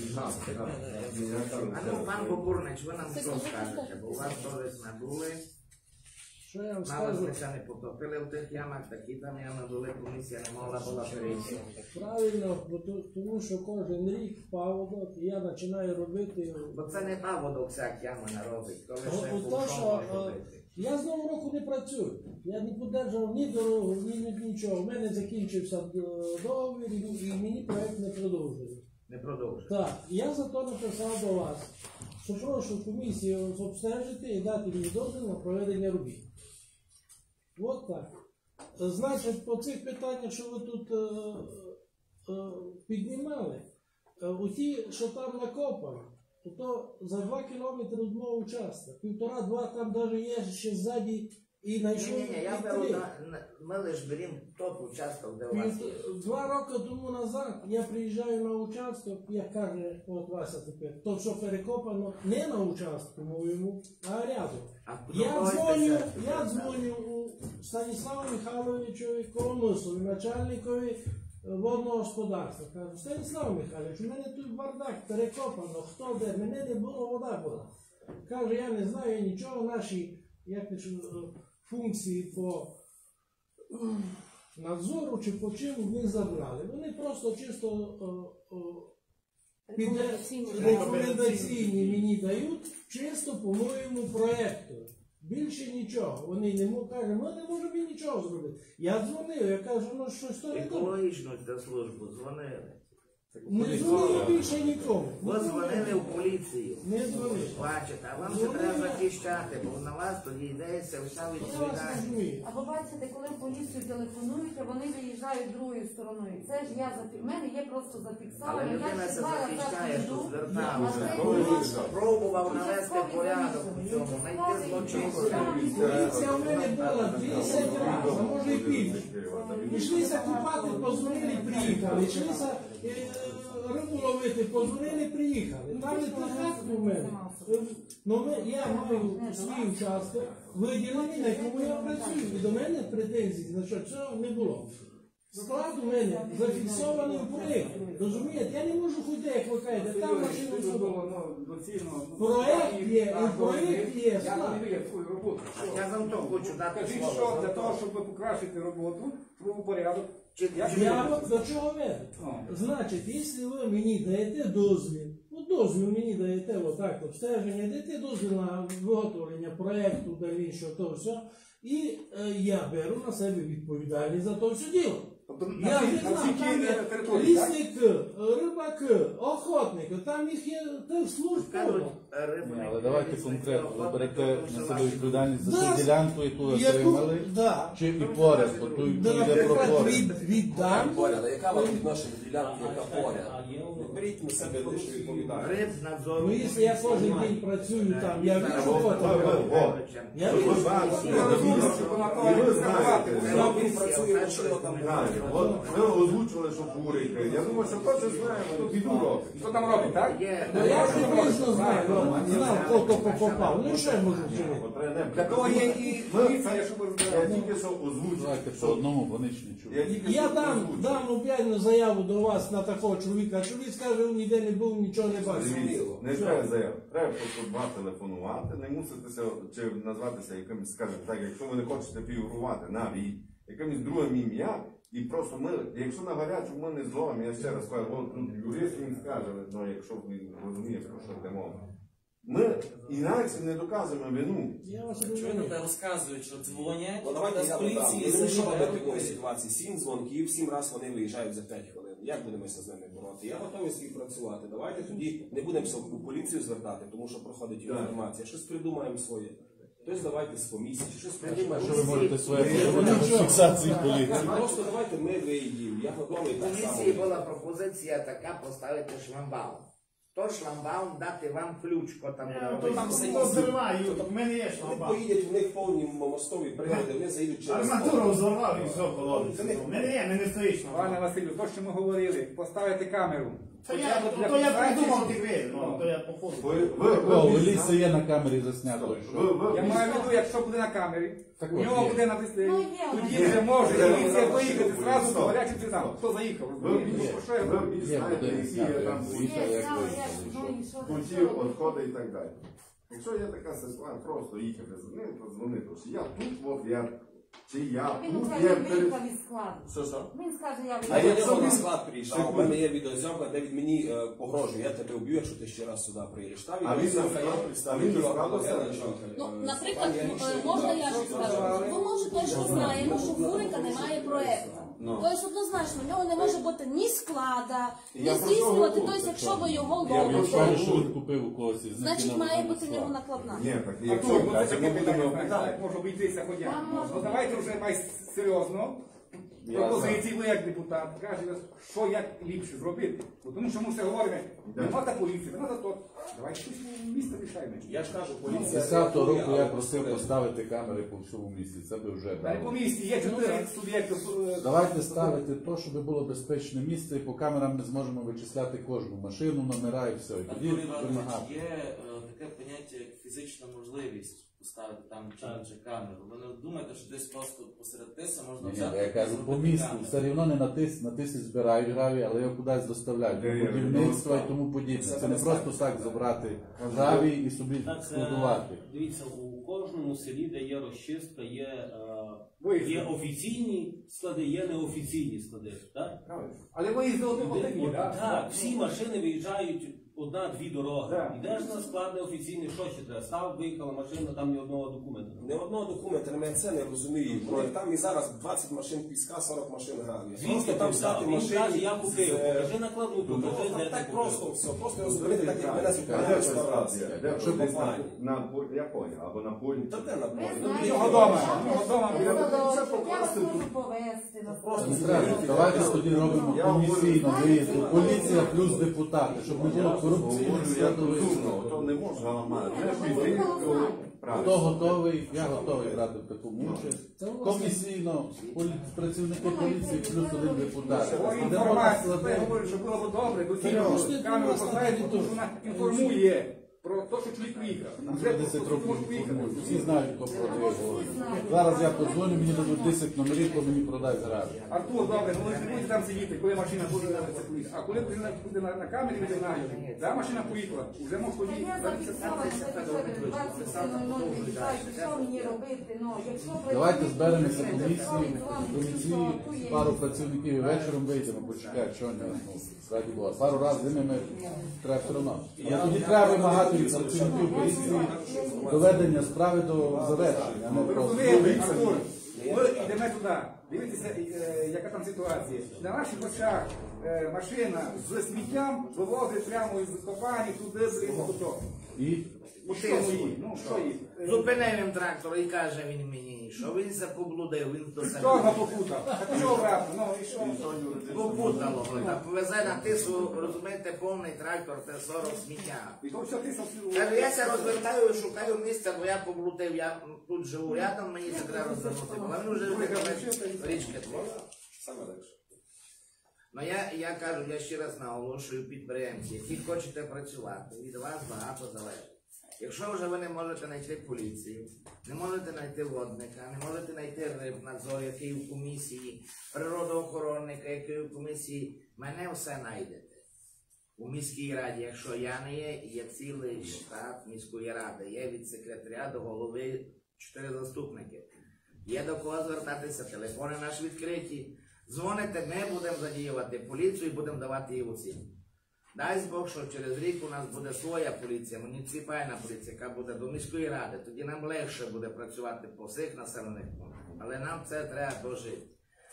S1: А ну, пан Бобурнич, ви нам що скажете? Бо у вас теж не були.
S6: Що я вам
S1: Мало
S6: скажу?
S1: ми не потопили в тих ямах, такі там ями були, комісія не могла була перейти.
S6: Правильно, бо то- тому що кожен рік паводок, і я починаю робити.
S1: Бо це не паводок всяк ями не робить, то лише
S6: От то,
S1: пушом
S6: що
S1: може
S6: е,
S1: робити.
S6: я з нового року не працюю. Я не подержав ні дорогу, ні, ні нічого. У мене закінчився е, договір, і, і мені проект не продовжує.
S1: Не продовжує.
S6: Так, я зато написав до вас, що прошу комісію обстежити і дати мені дозвіл на проведення робіт. От так. Значить, по цих питаннях, що ви тут е, е, піднімали, е, у ті, що там накопано, то, то за два кілометри одного участка, півтора-два там навіть є ще ззаді і
S1: Ні,
S6: знайшов
S1: ні, ні, я
S6: і
S1: беру,
S6: три.
S1: на, на, ми лише беремо тот участок, де у вас є.
S6: Пів- Два роки тому назад я приїжджаю на участок, як каже от Вася тепер, то що перекопано не на участку моєму, а рядом.
S1: А
S6: Я
S1: подобається
S6: дзвоню,
S1: це?
S6: я дзвоню у Станіславу Михайловичу Коломисові, начальникові е, водного господарства. Кажу, Станіслав Михайлович, у мене тут бардак перекопано, хто де, мене не було, вода була. Каже, я не знаю нічого, наші як це, е, функції по м, надзору чи по чим вони забрали. Вони просто чисто е, е, під рекомендаційні мені дають, чисто по моєму проєкту. Більше нічого. Вони не можуть, кажуть, ми не можемо і нічого зробити. Я дзвонив, я кажу, ну щось то не добре.
S1: Екологічну цю службу дзвонили.
S6: Не дзвонили більше нікому.
S1: Ви дзвонили в поліцію.
S6: Не дзвонили.
S1: Бачите, а вам це треба захищати, бо на вас тоді йдеться вся
S6: Я вас
S1: відповідальність.
S6: розумію.
S10: Або бачите, коли в поліцію телефонують, а вони виїжджають другою стороною. Це ж я зафі... В мене є просто
S1: Але
S10: зафіксовано. Я
S1: людина
S10: ще
S1: це
S10: два рази
S1: захищає,
S10: піду,
S1: що
S10: а
S1: звертався.
S10: третій раз
S1: Пробував навести порядок у цьому, знайти злочинця.
S6: Поліція в мене була десять разів, а може і більше. Йшлися купати, позвонили, приїхали. Йшлися е, рибу ловити, позвонили, приїхали. Там не плакати в мене. Ну, ми- я маю свій участок, виділений, на якому я працюю. І до мене претензій на що цього не було. Склад у мене зафіксований у проєкті. Розумієте? Я не можу ходити, як ви кажете, там машину
S4: Це
S6: собою.
S4: було ну, доцільно.
S6: Проект є, і проект є.
S4: Я
S6: склад.
S4: перевіряв свою роботу.
S1: Я вам то хочу дати
S4: Кажіть,
S1: слово.
S4: що для того, щоб покращити роботу, правопорядок.
S1: Чи-
S4: Я
S1: чи-
S6: Я от до чого веду?
S4: Ну.
S6: Значить, якщо ви мені даєте дозвіл, ну дозвіл мені даєте отак обстеження, даєте дозвіл на виготовлення проєкту, дальнішого, то все, і е, я беру на себе відповідальність за то все діло.
S4: Тобто
S6: Я
S4: на всій-
S6: не
S4: на
S6: знаю,
S4: всій
S6: там є
S4: території, так?
S6: лісники, рибаки, охотники, там їх є тих служб
S1: Кажуть,
S6: повно.
S1: рибу
S12: Ні,
S1: не
S12: але давайте
S1: кидають,
S12: конкретно. Ви
S1: охотник,
S12: берете
S1: тому що
S12: на себе
S1: ваші-
S12: відповідальність за
S6: Да.
S12: ту ділянку, яку ви
S6: Яку-
S12: отримали,
S6: да.
S12: чи і поряд, бо тут
S6: Да,
S12: йде про
S6: наприклад,
S12: поряд.
S6: від, віддам.
S2: Поряд, а яка вам відношення до ділянки, яка
S13: А
S2: поряд?
S13: є у-
S2: Беріть на себе лише відповідальність.
S1: Рибнадзору.
S6: Ну, якщо я кожен день працюю там, я вижу,
S12: Во, во,
S6: потім.
S12: во.
S6: Я
S12: Ви
S6: вижу.
S12: знаєте,
S4: Ну, розумієте, вона то
S12: і ви
S4: не
S12: знаєте,
S2: Там він працює, машина там
S12: Правильно. От ви озвучили, що фурики. Я думаю, що хтось знає, хто піду робить.
S4: Що там робить, так?
S1: Є.
S6: Ну я приблизно знаю, Рома, знав, хто то попав. Ну що я можу вчинити?
S12: От треба не-
S4: Для того є і
S12: Ми-
S4: поліція, щоб
S12: Я
S4: розбирати.
S12: тільки що озвучив.
S11: Давайте по
S12: що-
S11: одному, вони ж не чують.
S12: Я тільки
S6: Я
S12: що
S6: дам,
S12: озвучив.
S6: дам об'явну заяву до вас на такого чоловіка, а чоловік скаже, він ніде не був, нічого не бачив.
S12: Дивіться, не треба заяву. Треба просто два телефонувати, не муситися чи назватися якимось, скажімо так, якщо ви не хочете фігурувати навіть якимось другим ім'я, і просто ми, якщо на гарячу ми не зловимо, я ще раз кажу, от тут юрист він скаже, ну якщо він розуміє, про що йде мова. Ми інакше не доказуємо вину.
S6: Я вас
S13: Чуєте,
S6: розумію.
S13: де розказують, що дзвонять,
S2: Ну давайте
S13: з
S2: я
S13: поліції
S2: поліції. Ну, що робити в
S13: самі
S2: такої ситуації? Сім дзвонків, сім разів вони виїжджають за п'ять хвилин. Як будемося з ними бороти? Я готовий співпрацювати. Давайте тоді не будемо все у поліцію звертати, тому що проходить інформація. Щось придумаємо своє. Тобто давайте з комісії, чи щось придумаємо.
S12: Що ви можете своє придумати з фіксації поліції?
S2: Просто давайте ми виїдемо. Я готовий
S1: В
S2: так само.
S1: комісії була пропозиція така поставити шламбаум. То шламбаум дати вам ключ, ко там буде
S5: То
S1: робити.
S5: там
S2: все
S5: все зриваю, в мене є
S2: Вони
S5: шламбаум.
S2: поїдуть, в них повні мостові прилади, вони заїдуть через
S5: Арматуру
S2: пол.
S5: взорвав і все колодиться. В мене є, мене стоїть
S4: Пане
S5: шламбаум.
S4: Василю, то, що ми говорили, поставити камеру.
S5: То я,
S4: Хоча б для
S5: то я
S4: фіксації,
S5: придумав
S4: щоб-
S5: тепер, ну, то я походу.
S12: Ви, ви,
S11: О,
S12: ви,
S11: у лісі є на камері заснято.
S12: ви,
S11: що?
S12: ви,
S4: Я
S12: ви,
S4: маю в виду, якщо буде на камері,
S11: Так
S4: у
S11: от
S4: нього
S11: є.
S4: буде написано,
S10: Ну, є,
S4: тоді
S10: є.
S4: вже може
S12: Є.
S4: поліція поїхати
S12: Є.
S4: зразу по
S12: Є.
S4: гарячим слідам. Хто заїхав?
S12: ви,
S4: розумієте? Про що я говорю?
S12: ви більш
S11: Є,
S12: знаєте,
S11: буде
S12: які
S11: знято,
S12: є там
S11: як
S12: свої
S10: Є,
S11: як
S10: знала,
S11: виїхали,
S10: як,
S11: що?
S10: ну і що?
S12: куті,
S10: що?
S12: відходи і так далі. Якщо є така ситуація, просто їхати з ним, подзвонити. Що я тут, от я, чи я
S10: Він
S12: тут,
S10: каже,
S12: я
S10: він
S12: перед...
S10: виїхав із складу.
S2: Що, що?
S10: Він скаже, я
S2: А
S10: виїхав.
S2: я
S12: якщо
S2: цього на
S12: він-
S2: склад приїжджав, у мене є відеозйомка, де він мені е, погрожує, я тебе вб'ю, якщо ти ще раз сюди приїдеш. Та
S12: А він
S2: відеозйомка,
S12: на
S2: я
S12: склад-
S2: представив
S12: він на
S2: Києва,
S12: склад
S2: Володимира
S12: оставив?
S2: Началка,
S3: Ну,
S2: е,
S3: наприклад,
S2: Степан
S3: м-
S2: Янішин.
S3: е, можна я ж скажу? Ви може точно знаємо, що у Фурика немає проєкту.
S2: Ну.
S3: Тобто однозначно, в нього не може бути ні склада, ні
S12: Я про
S3: здійснювати.
S12: що говорю,
S3: Тобто, якщо ви його
S12: Я
S11: Він
S12: про що
S11: каже,
S3: ловите,
S11: що
S12: говорю?
S11: він купив у когось із
S3: значить
S11: них
S3: має
S11: на
S3: бути в нього
S11: склад.
S3: накладна.
S12: Ні, так
S4: А
S12: якщо
S4: то, ну, це
S12: так,
S4: таке
S12: ми будемо
S4: питання,
S12: питати.
S4: як може обійтися ходя.
S10: Там може
S4: Ну
S10: бути.
S4: давайте вже май серйозно.
S12: Я
S4: Пропозиції, ви як депутат, кажете, що як ліпше зробити. Бо тому що ми все говоримо, нема та поліції, нема та то. Давайте щось місто рішаємо.
S2: Я ж кажу,
S11: З
S2: поліція...
S11: десятого року
S2: реагує,
S11: я
S2: але
S11: просив
S2: безперечно.
S11: поставити камери по всьому місті. Це би вже
S4: Та й по
S11: дало.
S4: місті є чотири суб'єкти. е,
S11: Давайте ставити то, щоб було безпечне місце, і по камерам ми зможемо вичисляти кожну машину, номера і все. І тоді
S8: Анатолій Іванович,
S11: вимагати.
S8: є е, таке поняття, як фізична можливість поставити там чи іншу камеру. Ви не думаєте, що десь просто посеред тиса можна
S11: Ні, ні,
S8: взяти
S11: я
S8: і
S11: кажу, по
S8: зробити
S11: місту
S8: камеру?
S11: все рівно не на тис, на тисі збирають гравій, але його кудись доставляють.
S12: Де
S11: До
S12: є
S11: будівництва
S12: відносно?
S11: і тому подібне.
S2: Це
S11: Це не
S2: достатньо.
S11: просто так забрати гравій і собі
S13: Так, е,
S11: складувати.
S13: дивіться, у кожному селі, де є розчистка, є, е,
S4: Виїзди.
S13: є офіційні склади, є неофіційні склади. Так?
S4: Але виїзди один
S13: Де-
S4: один є,
S13: от,
S4: так?
S13: так, всі машини виїжджають одна-дві дороги.
S4: Так.
S13: Йдеш на складне офіційне, що ще треба? Став, виїхала машина, там ні одного документу.
S2: Не одного документа, не це не розумію. Вони там і зараз двадцять машин піска, сорок машин гравію. Просто там стати
S13: Він каже,
S2: машині.
S13: я купив,
S2: з-
S13: покажи накладну, покажи, де ти
S2: Так
S13: купив.
S2: просто все, просто розумієте, так як мене
S9: Де
S2: зупиняє сто разів.
S9: ситуація? Де що десь на на полі, я поняв, або на полі.
S2: Та де на полі? Ну,
S10: знаєте,
S2: його
S10: я
S2: дома.
S10: вам
S2: Його дома.
S10: я
S2: Біля
S10: вам
S2: дитинця
S10: я
S2: покласти
S10: вас
S2: тут.
S10: можу повезти на
S2: Просто
S12: Не треба. Давайте тоді робимо комісійно виїзду. Поліція плюс депутати, щоб не було корупційних
S9: Говорю, я
S12: святових.
S9: розумно, то не можна ламати.
S10: Ні,
S9: Де
S10: ну,
S9: піти,
S10: ви
S9: коли
S10: голосуєте.
S12: Хто
S9: правильно.
S12: готовий, я готовий брати в такому участь. Комісійно, полі- працівники поліції плюс один депутат. Де вона складе.
S4: що було б добре, бо
S12: Серйозно.
S4: ті камеру поставити, то вона інформує про те, що чоловік приїхав.
S12: Вже десять років інформують. Всі знають, хто продає. Зараз я подзвоню, мені дадуть десять номерів, хто мені продасть зразу.
S4: Артур, добре, ну ви не будете там сидіти, коли машина буде на це. А коли машина буде на, на камері, ви знаєте, да, машина поїхала, вже може
S10: Та
S4: ходити.
S10: я зафіксувала, що це двадцять нуль п'ять, що мені робити? Ну, якщо
S12: Давайте зберемося
S10: працівник
S12: комісії,
S10: приходить,
S12: комісії,
S10: готує.
S12: пару працівників і вечором вийдемо, почекають, що не ну, раді Бога. Пару разів з ними треба все одно. А тоді треба вимагати від працівників поліції доведення справи до завершення, а не
S4: Ви
S12: просто.
S4: розумієте, Артур, ми йдемо туди, дивіться, е, яка там ситуація. На наших очах е, машина з сміттям вивозить прямо із копані туди, блін, туди.
S12: І
S4: Ну що їй? Ну що їй? Е,
S1: Зупинив він трактор і каже він мені, що він се поблудив, він до
S4: Що
S1: себе
S4: його попутав? А ти його обратно, ну і що?
S1: попутало. Та повезе на тису, розумієте, повний трактор, це сорок сміття.
S4: І то все ти сам
S1: Каже, я ся розвертаю, шукаю місця, бо я поблудив, я тут живу рядом, мені це треба розвернути. Бо він вже річки твої.
S2: Саме легше.
S1: Ну я, я кажу, я ще раз наголошую підприємці, які хочете працювати, від вас багато залежить. Якщо вже ви не можете знайти поліцію, не можете знайти водника, не можете знайти рибнадзор, який в комісії, природоохоронника, який в комісії, мене все знайдете. У міській раді, якщо я не є, є цілий штат міської ради, є від секретаря до голови чотири заступники. Є до кого звертатися, телефони наші відкриті. Дзвоните, ми будемо задіювати поліцію і будемо давати їй оцінку. Дай Бог, що через рік у нас буде своя поліція, муніципальна поліція, яка буде до міської ради. Тоді нам легше буде працювати по всіх населених пунктах. Але нам це треба дожити.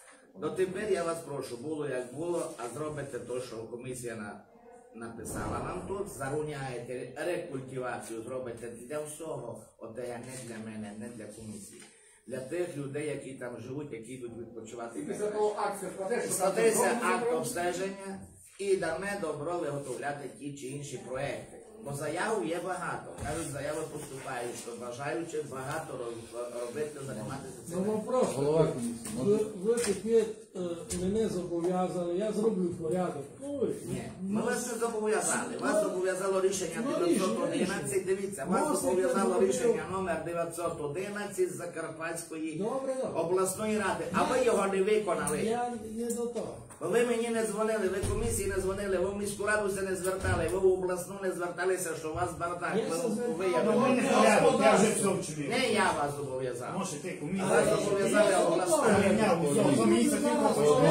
S1: Дотепер я вас прошу, було як було, а зробите те, що комісія на, написала нам тут, заруняєте рекультивацію, зробите для всього, оте не для мене, не для комісії. Для тих людей, які там живуть, які йдуть відпочивати.
S4: Після того акція складеш, що
S1: Складеться акт обстеження і даме добро виготовляти ті чи інші проекти. Бо заяв є багато. Кажуть, заяви поступають, що бажаючих багато роз- робити, займатися
S6: Ну,
S1: цим.
S6: вопрос.
S12: голова комісії.
S6: Ви, ви тепер е, мене зобов'язали, я зроблю порядок. Ну,
S1: Ні, ми вас не зобов'язали. Вас зобов'язало рішення
S6: Ну,
S1: дев'ятсот
S6: рішення,
S1: одинадцять. Дивіться, вас
S6: Мусите
S1: зобов'язало
S6: зробити.
S1: рішення номер дев'ятсот одинадцять з Закарпатської
S6: Добре, добре.
S1: обласної ради, а ви його не виконали.
S6: Я не до того.
S1: Ви мені не дзвонили, ви комісії не дзвонили, ви в міську раду все не звертали, ви в обласну не зверталися, що у вас бардак.
S6: Я
S1: Ви,
S6: все звертав.
S1: ви,
S5: Ну,
S1: ви,
S5: ми не порядок, я вже все вчинив.
S1: не я вас зобов'язав.
S5: Може, ти комісія.
S1: Вас зобов'язали обласна.
S5: Я комісія, ти просто.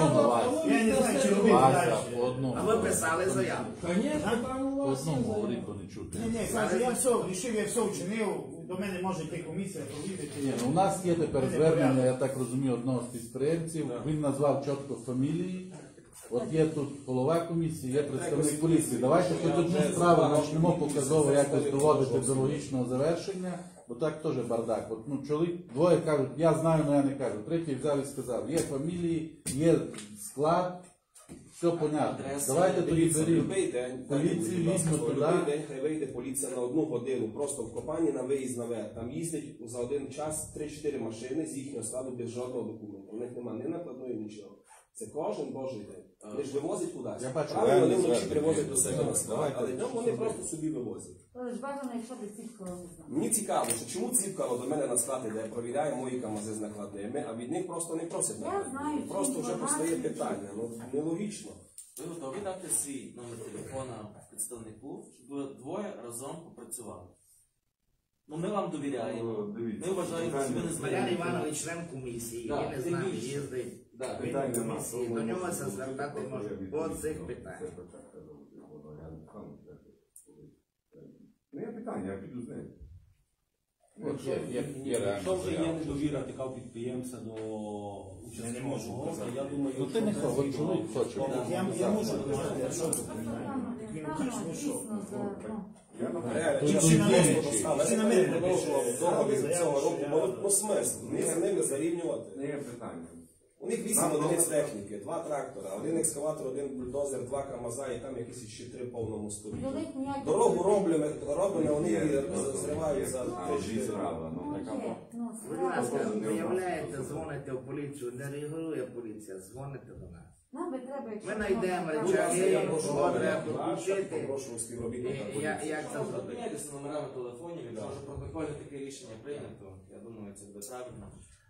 S5: Я не знаю, чи робити
S12: Вася,
S5: далі.
S12: по одному.
S1: А ви писали заяву.
S6: Звісно, там у
S12: По
S6: вас є
S12: одному
S6: заява.
S12: говорить, бо не чути.
S5: Ні, ні, кажу, я все рішив, я все вчинив, до мене може йти комісія, провідати.
S12: Ні, ну, у нас є тепер звернення, я так розумію, одного з підприємців. Він назвав чітко фамілії. От є тут голова комісії, є представник поліції. Давайте хоч одну справу почнемо показово якось доводити до логічного завершення, бо так теж бардак. От, ну, чоловік, двоє кажуть, я знаю, але я не кажу. Третій взяв і сказав, є фамілії, є склад, все понятно. Давайте тоді
S2: Дивіться,
S12: беріть
S2: любий день,
S12: поліцію,
S2: будь ласка,
S12: візьмо
S2: в
S12: туди.
S2: любий день хай вийде поліція на одну годину, просто в Копані на виїзд наверх. Там їздять за один час три-чотири машини з їхнього складу без жодного документу. У них немає ні накладної, нічого. Це кожен божий день. Вони ж вивозять кудись.
S12: Я бачу,
S2: Правильно, вони
S12: реально
S2: вночі
S12: звернення.
S2: привозять до себе на склад,
S12: Давайте.
S2: але днем вони просто собі вивозять.
S10: Але ж бажано, якщо би ціпкало не знаю.
S2: Мені цікаво, що чому Ціпкало до мене на склад іде, провіряє мої камази з накладними, а від них просто не просять
S10: Я
S2: накладні.
S10: знаю,
S2: Просто
S10: цю
S2: вже постає
S10: інформацію.
S2: питання. Ну, нелогічно.
S8: Ви готові дати свій номер телефона представнику, щоб ви двоє разом попрацювали? Ну ми вам довіряємо.
S9: Ну, дивіться,
S8: Ми вважаємо, що ви не
S1: Мар'ян
S8: знаєте.
S1: Іванович член комісії,
S8: Так,
S1: він не з
S8: ти
S1: нами
S8: більше.
S1: їздить.
S8: Да.
S1: Він
S9: Питань
S1: в
S9: нема.
S1: комісії, до нього це звертати можна по цих питаннях.
S9: питання, я піду з ним.
S12: От є- є- є реальна
S13: Якщо вже є
S12: заява.
S13: недовіра така у підприємця до учасного,
S5: казати.
S13: то я думаю,
S12: Ну, ти не
S13: що
S12: хо- от чоловік хоче.
S13: то-
S5: Я, я можу казати, а що тут? Він каже, ну що?
S2: Реально,
S12: Тут
S2: чи
S12: тут
S2: чи
S12: є
S2: просто
S12: речі.
S2: поставили,
S5: Чи на
S2: вони
S5: мене
S2: продовжували
S5: напишуть?
S2: договір
S5: Заяву,
S2: цього
S5: що
S2: року,
S5: я-
S2: бо ну смисл, ми за ними зарівнювати.
S9: Не є питання.
S2: У них вісім
S9: Нам
S2: одиниць
S9: добре.
S2: техніки, два трактора, один екскаватор, один бульдозер, два КАМАЗа і там якісь ще три повному столі. Дорогу робимо, робимо, вони
S9: Є,
S2: її
S9: ну,
S2: зривають за
S9: а,
S2: три-чотири
S9: дві справи, ну,
S2: роки.
S9: така.
S1: Будь ласка, виявляєте, дзвоните в поліцію, не реагує поліція, дзвоните до нас.
S10: Нам би треба...
S1: Ми знайдемо
S2: Будь ласка,
S1: речі,
S2: я прошу
S1: кого треба
S2: вас,
S1: підключити.
S2: попрошу співробітника
S1: І я-
S2: поліції.
S1: як це зробити?
S8: Обміняйтеся номерами телефонів, якщо вже протокольне таке рішення прийнято, я думаю, це буде правильно.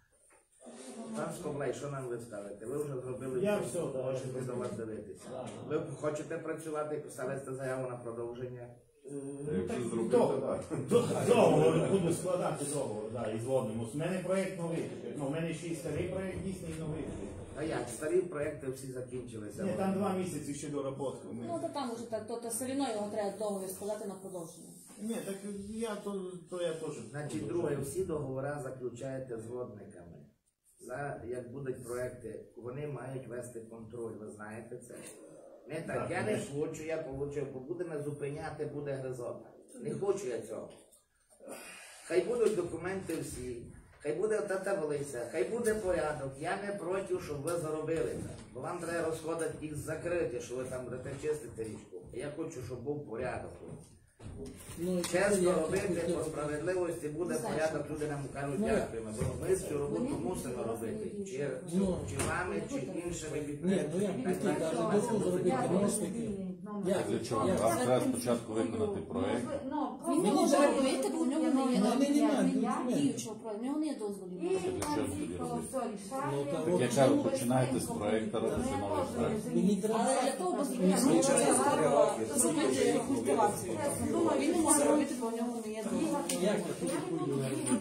S1: Пан Скоблей, що нам ви ставите? Ви вже зробили
S5: Я
S1: все,
S5: все, да,
S1: можете
S5: я
S1: до вас дивитися. Ви хочете працювати і поставити заяву на продовження?
S9: Якщо зробити,
S5: Договор,
S9: так.
S5: договор, буду складати договор, да, і згодимо. У мене проєкт новий. Ну, у мене ще й старий проєкт, дійсний і новий.
S1: А як? Старі проекти всі закінчилися.
S5: Ні, там два місяці ще до роботи.
S3: Ну, то там уже так, то, то все одно його треба договір складати на продовження.
S5: Ні, так я то, то я теж.
S1: Значить, друге, всі договори заключаєте з водниками. За, як будуть проекти, вони мають вести контроль, ви знаєте це. Не так,
S5: Так,
S1: я не
S5: звісно.
S1: хочу, я получив, бо будемо зупиняти, буде гризота. Не хочу я цього. Хай будуть документи всі, хай буде та таблиця, хай буде порядок. Я не проти, щоб ви заробили це. Бо вам треба розходити їх закрити, що ви там будете чистити річку. Я хочу, щоб був порядок.
S6: Ну,
S1: Чесно робити, по справедливості буде порядок, люди нам кажуть, дякуємо. Бо ми цю роботу мусимо робити. Чи,
S6: Ну.
S1: чи вами, чи іншими
S6: Ні, ну як
S1: підприємцями.
S6: піти, каже, дорогу зробити, мостики. Як?
S9: Для чого?
S6: Як?
S9: Вам треба спочатку виконати проєкт.
S3: Він не може робити, бо в нього не є
S6: Ну, вони не мають
S3: документів.
S6: документів.
S3: Діючого проєкту, в нього не є дозволів.
S10: І
S9: Для чого тоді робити?
S6: Ну, та
S9: Так
S6: от
S9: я кажу, починайте з проєкту, робити новий проєкт.
S6: мені треба.
S3: Але для того, бо
S2: Ми через три роки.
S3: зробити рекультивацію. Думаю, він не може робити, бо в нього не є дозволів.
S6: Як я тут хуйню робити?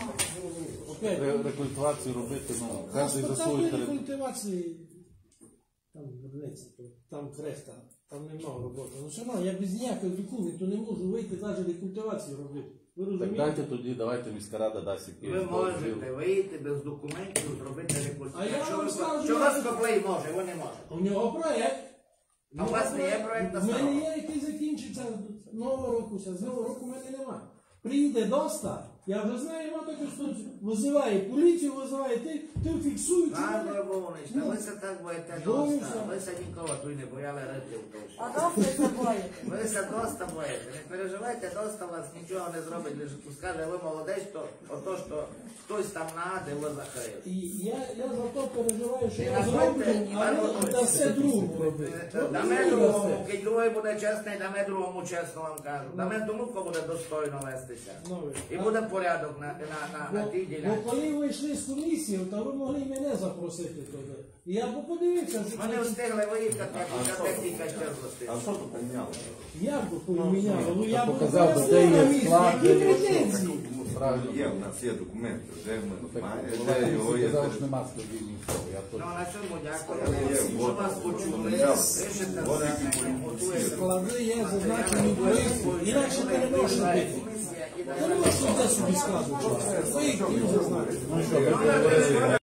S6: Опять.
S12: Ре- Рекультивацію робити, ну, кожен за свою
S6: Спитати
S12: територію.
S6: рекультивації, там вернеться, там креста, там немає роботи. Ну все одно, я без ніякого документу не можу вийти навіть рекультивацію робити. Ви
S12: Так
S6: розумієте?
S12: дайте тоді, давайте міська рада дасть якийсь
S1: Ви
S12: дозвіл.
S1: можете вийти без документів, зробити
S6: А я
S1: рекультивацію. Що
S6: вам
S1: ви-
S6: скажу,
S1: Що
S6: я-
S1: вас Коплей може, ви не можете.
S6: У нього проєкт.
S1: А у вас не є проєкт на
S6: У мене
S1: столі?
S6: є, який закінчиться з нового року. З нового року в мене немає. Прийде доста, я вже знаю, я таку ситуацію. Визиває поліцію, визиває ти, ти фіксуєш.
S1: Пан Левонич, та ви се так боїте
S6: Боюся.
S1: доста. Ви се нікого тут не бояли рити в тому.
S3: А доста це боїте.
S1: Ви се доста боїте. Не переживайте, доста вас нічого не зробить, лише скаже, ви молодець, то ото, що хтось там нагадив, ви закрив.
S6: І я, я за то переживаю, що
S1: Ти
S6: я
S1: находьте,
S6: зроблю, а
S1: Іван
S6: ви
S1: Володимирович.
S6: дасте другому робити.
S1: Даме другому, кий другий буде чесний, даме другому чесно вам кажу. Даме тому, хто буде достойно вестися.
S6: Ну, ви.
S1: І буде порядок на, на, на, на
S6: Бо,
S1: тій
S6: бо
S1: ділянці.
S6: коли ви йшли з комісії, то ви могли й мене запросити туди. І я б подивився, що
S1: Вони
S6: це-
S1: встигли виїхати, як
S9: А
S1: ця
S9: що
S1: техніка
S9: тут
S1: ще
S9: поміняло?
S1: зростила.
S9: А що тут поміняло?
S6: як би поміняло. Ну я б
S12: показав,
S6: пояснив
S12: де є
S6: на місці,
S12: склад,
S6: які
S12: де є
S6: претензії.
S12: Правильно.
S9: Є, у нас є документи, вже ми
S12: Так,
S9: маємо,
S12: голова
S9: де його
S12: комісії
S9: є.
S12: казав, що нема складів ніхто. Я
S1: Ну,
S12: тут.
S1: на цьому дякую.
S9: Є,
S1: Що
S9: от,
S1: вас
S9: от,
S1: почули,
S9: от,
S1: пишете
S9: от,
S1: все,
S9: які
S1: готуєте.
S6: Склади є зазначені в проєкті, інакше ти не можеш робити.
S1: Комісія і
S6: Я не можу це собі складувати. Ви їх не зазначили.
S12: Ну що, ви говорили.